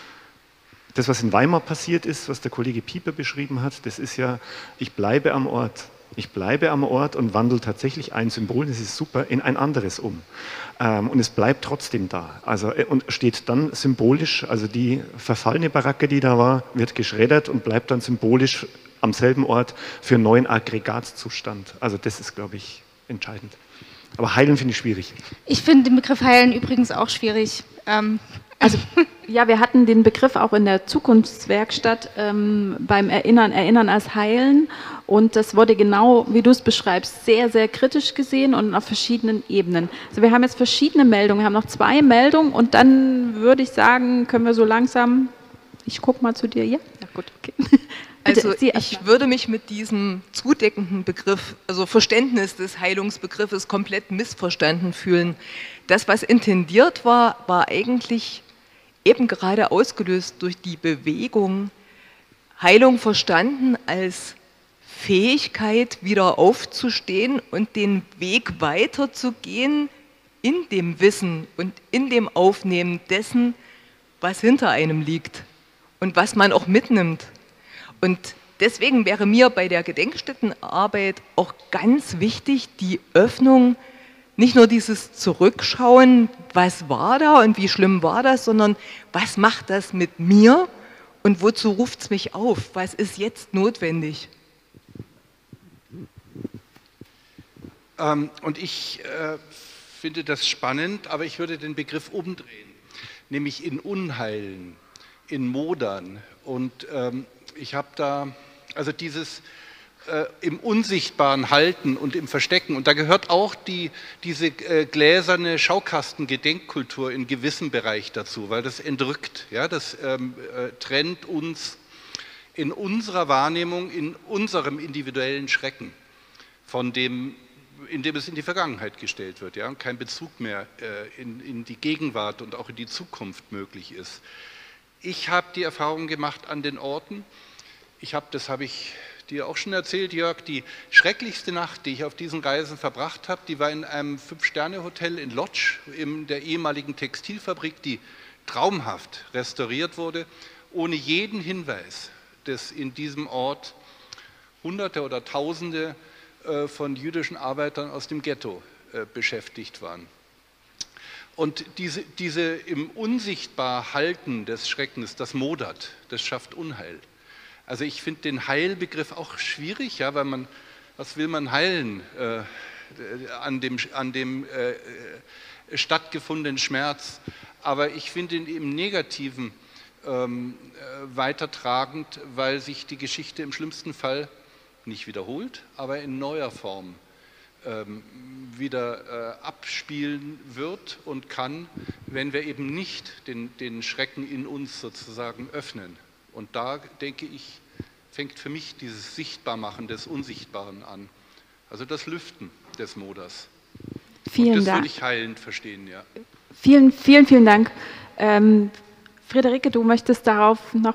das was in Weimar passiert ist, was der Kollege Pieper beschrieben hat, das ist ja, ich bleibe am Ort. Ich bleibe am Ort und wandle tatsächlich ein Symbol, das ist super, in ein anderes um. Ähm, und es bleibt trotzdem da. Also, und steht dann symbolisch, also die verfallene Baracke, die da war, wird geschreddert und bleibt dann symbolisch am selben Ort für einen neuen Aggregatzustand. Also das ist, glaube ich, entscheidend. Aber heilen finde ich schwierig. Ich finde den Begriff heilen übrigens auch schwierig. Ähm, Also ja, wir hatten den Begriff auch in der Zukunftswerkstatt ähm, beim Erinnern, Erinnern als Heilen und das wurde genau, wie du es beschreibst, sehr, sehr kritisch gesehen und auf verschiedenen Ebenen. Also wir haben jetzt verschiedene Meldungen, wir haben noch zwei Meldungen und dann würde ich sagen, können wir so langsam, ich gucke mal zu dir hier. Ja gut, okay. Also ich würde mich mit diesem zudeckenden Begriff, also Verständnis des Heilungsbegriffes komplett missverstanden fühlen. Das, was intendiert war, war eigentlich eben gerade ausgelöst durch die Bewegung, Heilung verstanden als Fähigkeit, wieder aufzustehen und den Weg weiterzugehen in dem Wissen und in dem Aufnehmen dessen, was hinter einem liegt und was man auch mitnimmt. Und deswegen wäre mir bei der Gedenkstättenarbeit auch ganz wichtig, die Öffnung, nicht nur dieses Zurückschauen, was war da und wie schlimm war das, sondern was macht das mit mir und wozu ruft es mich auf? Was ist jetzt notwendig? Ähm, und ich äh, finde das spannend, aber ich würde den Begriff umdrehen, nämlich in Unheilen, in Modern. Und ähm, ich habe da, also dieses äh, im Unsichtbaren halten und im Verstecken, und da gehört auch die, diese äh, gläserne Schaukasten-Gedenkkultur in gewissem Bereich dazu, weil das entrückt, ja, das ähm, äh, trennt uns in unserer Wahrnehmung, in unserem individuellen Schrecken, von dem, in dem es in die Vergangenheit gestellt wird, ja, und kein Bezug mehr äh, in, in die Gegenwart und auch in die Zukunft möglich ist. Ich habe die Erfahrung gemacht an den Orten, ich habe, das habe ich dir auch schon erzählt, Jörg, die schrecklichste Nacht, die ich auf diesen Reisen verbracht habe, die war in einem Fünf-Sterne-Hotel in Lodz, in der ehemaligen Textilfabrik, die traumhaft restauriert wurde, ohne jeden Hinweis, dass in diesem Ort Hunderte oder Tausende von jüdischen Arbeitern aus dem Ghetto beschäftigt waren. Und diese, diese im unsichtbar Halten des Schreckens, das modert, das schafft Unheil. Also ich finde den Heilbegriff auch schwierig, ja, weil man, was will man heilen äh, an dem, an dem äh, stattgefundenen Schmerz? Aber ich finde ihn im Negativen ähm, äh, weitertragend, weil sich die Geschichte im schlimmsten Fall nicht wiederholt, aber in neuer Form ähm, wieder äh, abspielen wird und kann, wenn wir eben nicht den, den Schrecken in uns sozusagen öffnen. Und da, denke ich, fängt für mich dieses Sichtbarmachen des Unsichtbaren an. Also das Lüften des Moders. Vielen Und das Dank. würde ich heilend verstehen, ja. Vielen, vielen, vielen Dank. Ähm, Friederike, du möchtest darauf noch...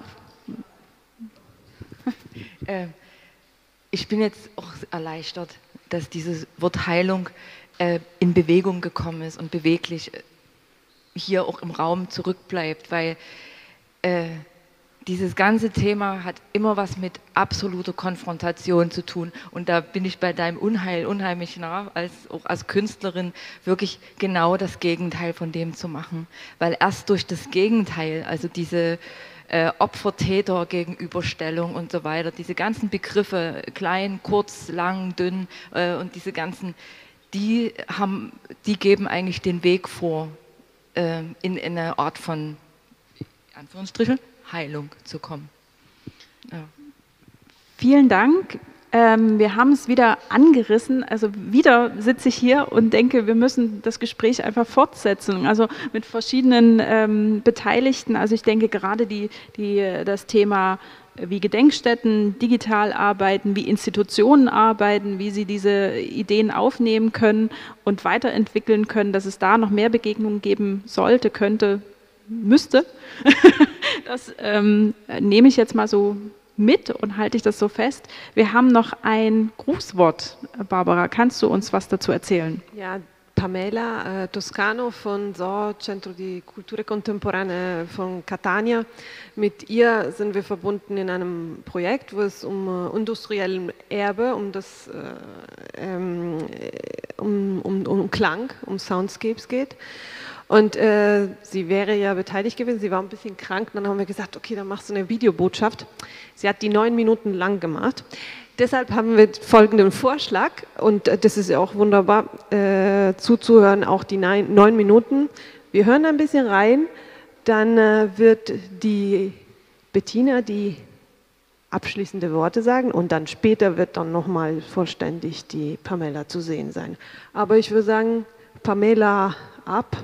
äh, ich bin jetzt auch erleichtert, dass dieses Wort Heilung äh, in Bewegung gekommen ist und beweglich hier auch im Raum zurückbleibt, weil äh, dieses ganze Thema hat immer was mit absoluter Konfrontation zu tun. Und da bin ich bei deinem Unheil unheimlich nah, als, auch als Künstlerin, wirklich genau das Gegenteil von dem zu machen. Weil erst durch das Gegenteil, also diese äh, Opfer-Täter-Gegenüberstellung und so weiter, diese ganzen Begriffe, klein, kurz, lang, dünn äh, und diese ganzen, die, haben, die geben eigentlich den Weg vor äh, in, in eine Art von, Anführungsstrichen, Heilung zu kommen. Ja. Vielen Dank. Ähm, wir haben es wieder angerissen. Also wieder sitze ich hier und denke, wir müssen das Gespräch einfach fortsetzen. Also mit verschiedenen ähm, Beteiligten. Also ich denke gerade die, die, das Thema, wie Gedenkstätten digital arbeiten, wie Institutionen arbeiten, wie sie diese Ideen aufnehmen können und weiterentwickeln können, dass es da noch mehr Begegnungen geben sollte, könnte, müsste. Das ähm, nehme ich jetzt mal so mit und halte ich das so fest. Wir haben noch ein Grußwort. Barbara, kannst du uns was dazu erzählen? Ja, Pamela äh, Toscano von S O Centro di Culture Contemporanee von Catania. Mit ihr sind wir verbunden in einem Projekt, wo es um äh, industriellen Erbe, um, das, äh, ähm, um, um, um Klang, um Soundscapes geht. Und äh, sie wäre ja beteiligt gewesen, sie war ein bisschen krank, dann haben wir gesagt, okay, dann machst du eine Videobotschaft. Sie hat die neun Minuten lang gemacht. Deshalb haben wir folgenden Vorschlag, und äh, das ist ja auch wunderbar, äh, zuzuhören, auch die neun, neun Minuten. Wir hören ein bisschen rein, dann äh, wird die Bettina die abschließende Worte sagen und dann später wird dann nochmal vollständig die Pamela zu sehen sein. Aber ich würde sagen, Pamela, ab.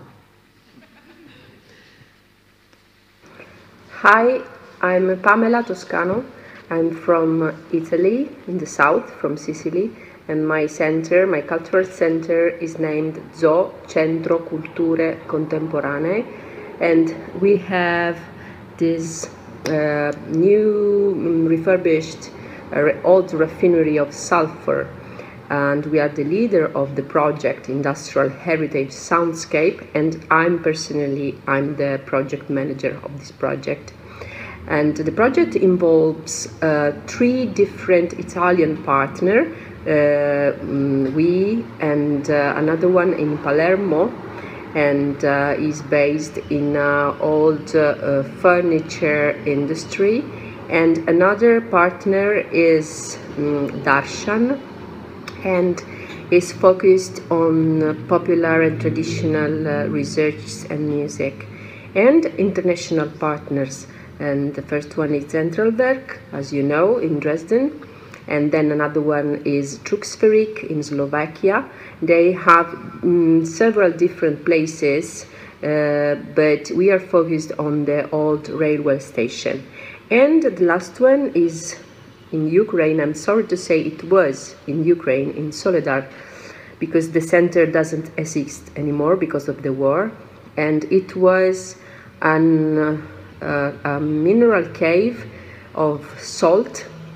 Hi, I'm Pamela Toscano. I'm from Italy, in the south, from Sicily, and my center, my cultural center is named Z O Centro Culture Contemporanee, and we have this uh, new um, refurbished uh, old refinery of sulfur, and we are the leader of the project Industrial Heritage Soundscape, and I'm personally, I'm the project manager of this project. And the project involves uh, three different Italian partners, uh, we and uh, another one in Palermo, and uh, is based in uh, old uh, furniture industry. And another partner is um, Darshan, and is focused on popular and traditional uh, research and music, and international partners. And the first one is Centralwerk, as you know, in Dresden, and then another one is Truxferik in Slovakia. They have um, several different places, uh, but we are focused on the old railway station. And the last one is in Ukraine. I'm sorry to say it was in Ukraine, in Soledar, because the center doesn't exist anymore because of the war. And it was an, uh, a mineral cave of salt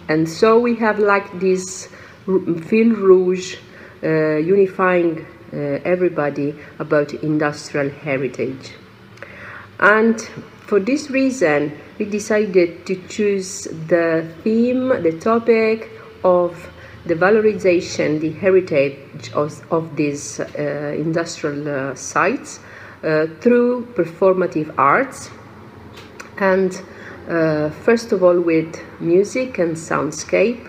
And so we have like this fil rouge uh, unifying uh, everybody about industrial heritage. And for this reason, we decided to choose the theme, the topic of the valorization, the heritage of, of these uh, industrial uh, sites uh, through performative arts. And uh, first of all with music and soundscape.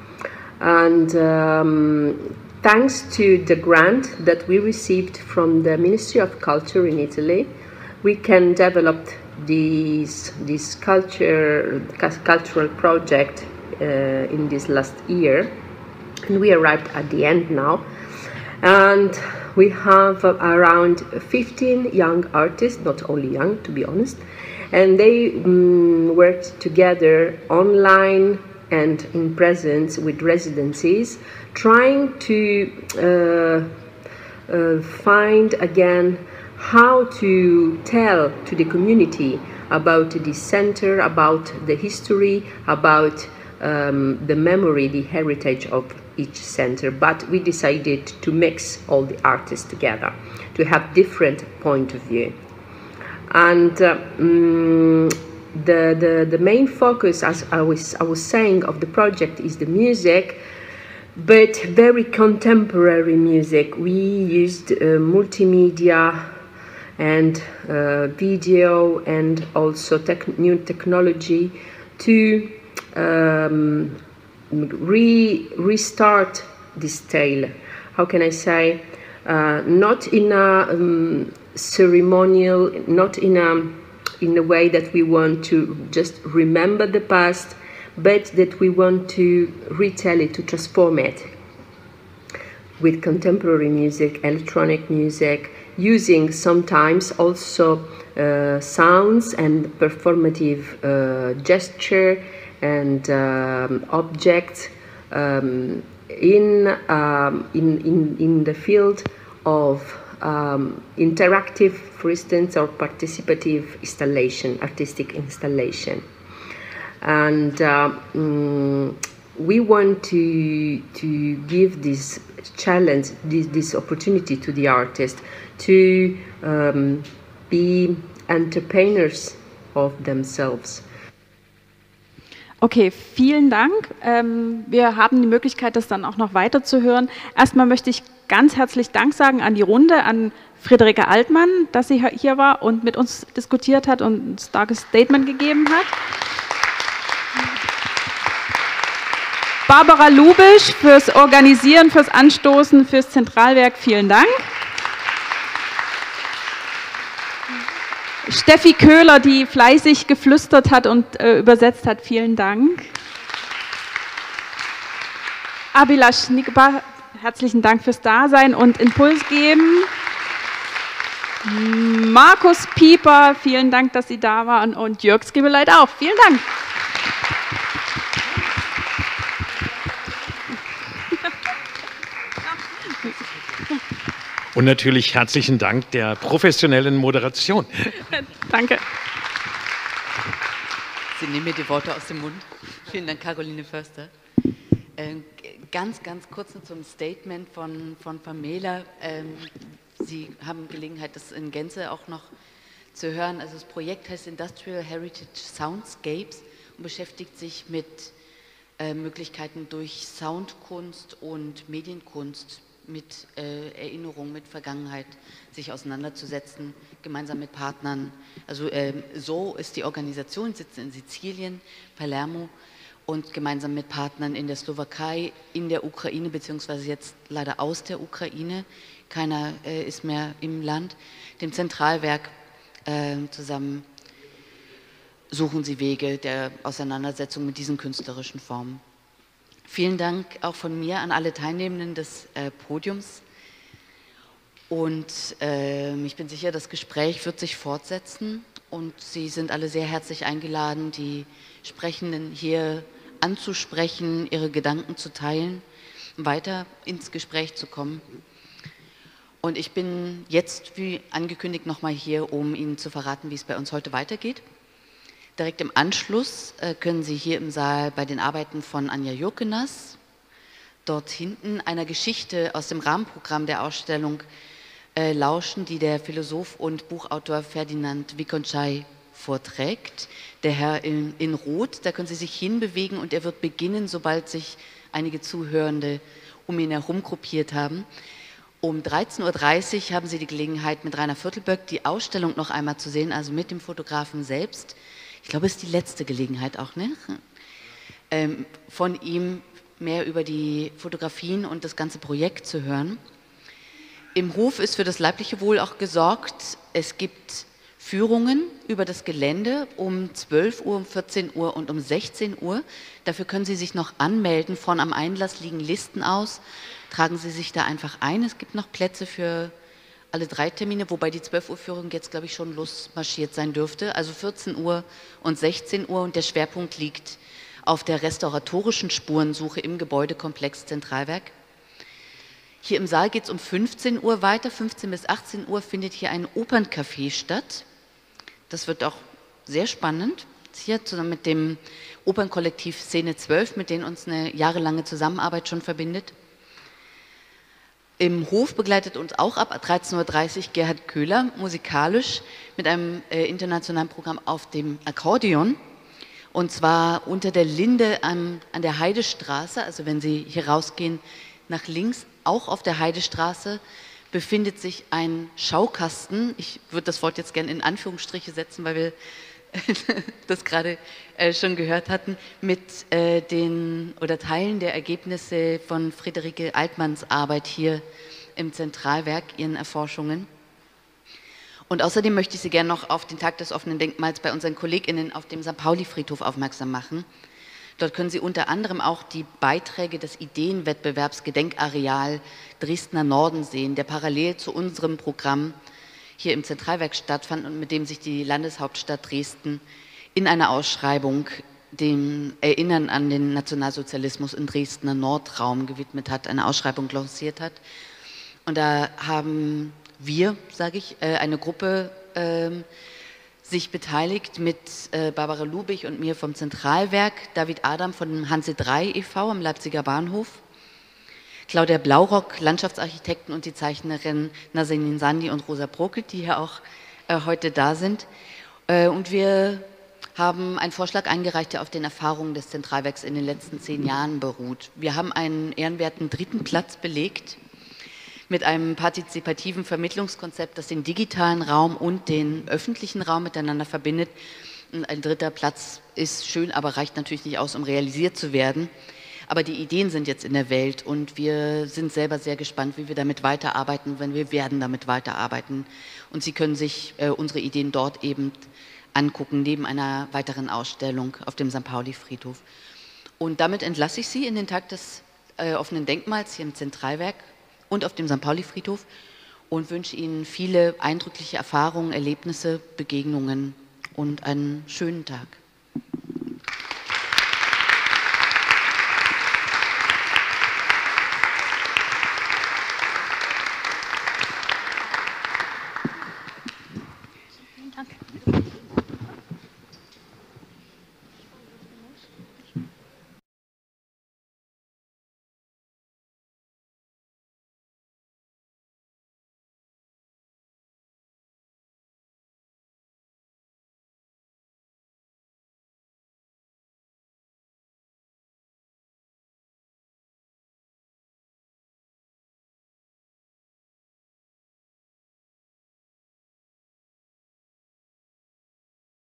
And um, thanks to the grant that we received from the Ministry of Culture in Italy, we can develop this, this culture, cultural project uh, in this last year. And we arrived at the end now. And we have uh, around fifteen young artists, not only young, to be honest, and they um, worked together online and in presence with residencies, trying to uh, uh, find again how to tell to the community about the center, about the history, about um, the memory, the heritage of each center. But we decided to mix all the artists together, to have different point of view. And uh, um, the, the, the main focus, as I was, I was saying, of the project is the music, but very contemporary music. We used uh, multimedia and uh, video and also tech, new technology to um, re restart this tale. How can I say? Uh, not in a um, ceremonial, not in a in a way that we want to just remember the past, but that we want to retell it, to transform it with contemporary music, electronic music, using sometimes also uh, sounds and performative uh, gesture and um, objects um, in, um, in, in, in the field of um, interactive, for instance, or participative installation, artistic installation. And uh, um, we want to, to give this challenge, this, this opportunity to the artist to um, be entrepreneurs of themselves. Okay, vielen Dank. Ähm, wir haben die Möglichkeit, das dann auch noch weiter zu hören. Erstmal möchte ich ganz herzlich Dank sagen an die Runde, an Friederike Altmann, dass sie hier war und mit uns diskutiert hat und ein starkes Statement gegeben hat. Barbara Lubisch fürs Organisieren, fürs Anstoßen, fürs Zentralwerk, vielen Dank. Steffi Köhler, die fleißig geflüstert hat und äh, übersetzt hat, vielen Dank. Abhilash Nikba, herzlichen Dank fürs Dasein und Impuls geben. Markus Pieper, vielen Dank, dass Sie da waren, und Jörg Skibeleit auch. Vielen Dank. Und natürlich herzlichen Dank der professionellen Moderation. Danke. Sie nehmen mir die Worte aus dem Mund. Vielen Dank, Caroline Förster. Äh, ganz, ganz kurz noch zum Statement von, von Pamela. Ähm, Sie haben Gelegenheit, das in Gänze auch noch zu hören. Also das Projekt heißt Industrial Heritage Soundscapes und beschäftigt sich mit äh, Möglichkeiten durch Soundkunst und Medienkunst, mit äh, Erinnerung, mit Vergangenheit sich auseinanderzusetzen, gemeinsam mit Partnern. Also äh, so ist die Organisation, sitzt in Sizilien, Palermo, und gemeinsam mit Partnern in der Slowakei, in der Ukraine, beziehungsweise jetzt leider aus der Ukraine, keiner äh, ist mehr im Land, dem Zentralwerk äh, zusammen suchen sie Wege der Auseinandersetzung mit diesen künstlerischen Formen. Vielen Dank auch von mir an alle Teilnehmenden des äh, Podiums, und äh, ich bin sicher, das Gespräch wird sich fortsetzen und Sie sind alle sehr herzlich eingeladen, die Sprechenden hier anzusprechen, ihre Gedanken zu teilen, weiter ins Gespräch zu kommen. Und ich bin jetzt, wie angekündigt, nochmal hier, um Ihnen zu verraten, wie es bei uns heute weitergeht. Direkt im Anschluss äh, können Sie hier im Saal bei den Arbeiten von Anja Jurkenas, dort hinten einer Geschichte aus dem Rahmenprogramm der Ausstellung äh, lauschen, die der Philosoph und Buchautor Ferdinand Wikonczai vorträgt. Der Herr in, in Rot, da können Sie sich hinbewegen und er wird beginnen, sobald sich einige Zuhörende um ihn herum gruppiert haben. Um dreizehn Uhr dreißig haben Sie die Gelegenheit, mit Rainer Viertelböck die Ausstellung noch einmal zu sehen, also mit dem Fotografen selbst. Ich glaube, es ist die letzte Gelegenheit auch, ne? Ähm, von ihm mehr über die Fotografien und das ganze Projekt zu hören. Im Hof ist für das leibliche Wohl auch gesorgt. Es gibt Führungen über das Gelände um zwölf Uhr, um vierzehn Uhr und um sechzehn Uhr. Dafür können Sie sich noch anmelden. Vorn am Einlass liegen Listen aus. Tragen Sie sich da einfach ein. Es gibt noch Plätze für alle drei Termine, wobei die zwölf Uhr Führung jetzt, glaube ich, schon losmarschiert sein dürfte. Also vierzehn Uhr und sechzehn Uhr und der Schwerpunkt liegt auf der restauratorischen Spurensuche im Gebäudekomplex Zentralwerk. Hier im Saal geht es um fünfzehn Uhr weiter. fünfzehn bis achtzehn Uhr findet hier ein Operncafé statt. Das wird auch sehr spannend. Hier zusammen mit dem Opernkollektiv Szene zwölf, mit denen uns eine jahrelange Zusammenarbeit schon verbindet. Im Hof begleitet uns auch ab dreizehn Uhr dreißig Gerhard Köhler musikalisch mit einem äh, internationalen Programm auf dem Akkordeon. Und zwar unter der Linde an, an der Heidestraße, also wenn Sie hier rausgehen, nach links, auch auf der Heidestraße, befindet sich ein Schaukasten. Ich würde das Wort jetzt gerne in Anführungsstriche setzen, weil wir das gerade äh, schon gehört hatten, mit äh, den oder Teilen der Ergebnisse von Friederike Altmanns Arbeit hier im Zentralwerk, ihren Erforschungen. Und außerdem möchte ich Sie gerne noch auf den Tag des offenen Denkmals bei unseren KollegInnen auf dem Sankt Pauli-Friedhof aufmerksam machen. Dort können Sie unter anderem auch die Beiträge des Ideenwettbewerbs Gedenkareal Dresdner Norden sehen, der parallel zu unserem Programm hier im Zentralwerk stattfand und mit dem sich die Landeshauptstadt Dresden in einer Ausschreibung dem Erinnern an den Nationalsozialismus im Dresdner Nordraum gewidmet hat, eine Ausschreibung lanciert hat. Und da haben wir, sage ich, eine Gruppe äh, sich beteiligt mit äh, Barbara Lubich und mir vom Zentralwerk, David Adam von Hanse drei e V am Leipziger Bahnhof, Claudia Blaurock, Landschaftsarchitekten und die Zeichnerin Nazanin Sandi und Rosa Brockelt, die hier auch äh, heute da sind. Äh, und wir haben einen Vorschlag eingereicht, der auf den Erfahrungen des Zentralwerks in den letzten zehn Jahren beruht. Wir haben einen ehrenwerten dritten Platz belegt mit einem partizipativen Vermittlungskonzept, das den digitalen Raum und den öffentlichen Raum miteinander verbindet. Und ein dritter Platz ist schön, aber reicht natürlich nicht aus, um realisiert zu werden. Aber die Ideen sind jetzt in der Welt und wir sind selber sehr gespannt, wie wir damit weiterarbeiten, wenn wir werden damit weiterarbeiten. Und Sie können sich äh, unsere Ideen dort eben angucken, neben einer weiteren Ausstellung auf dem Sankt Pauli-Friedhof. Und damit entlasse ich Sie in den Tag des äh, offenen Denkmals hier im Zentralwerk und auf dem Sankt Pauli-Friedhof und wünsche Ihnen viele eindrückliche Erfahrungen, Erlebnisse, Begegnungen und einen schönen Tag.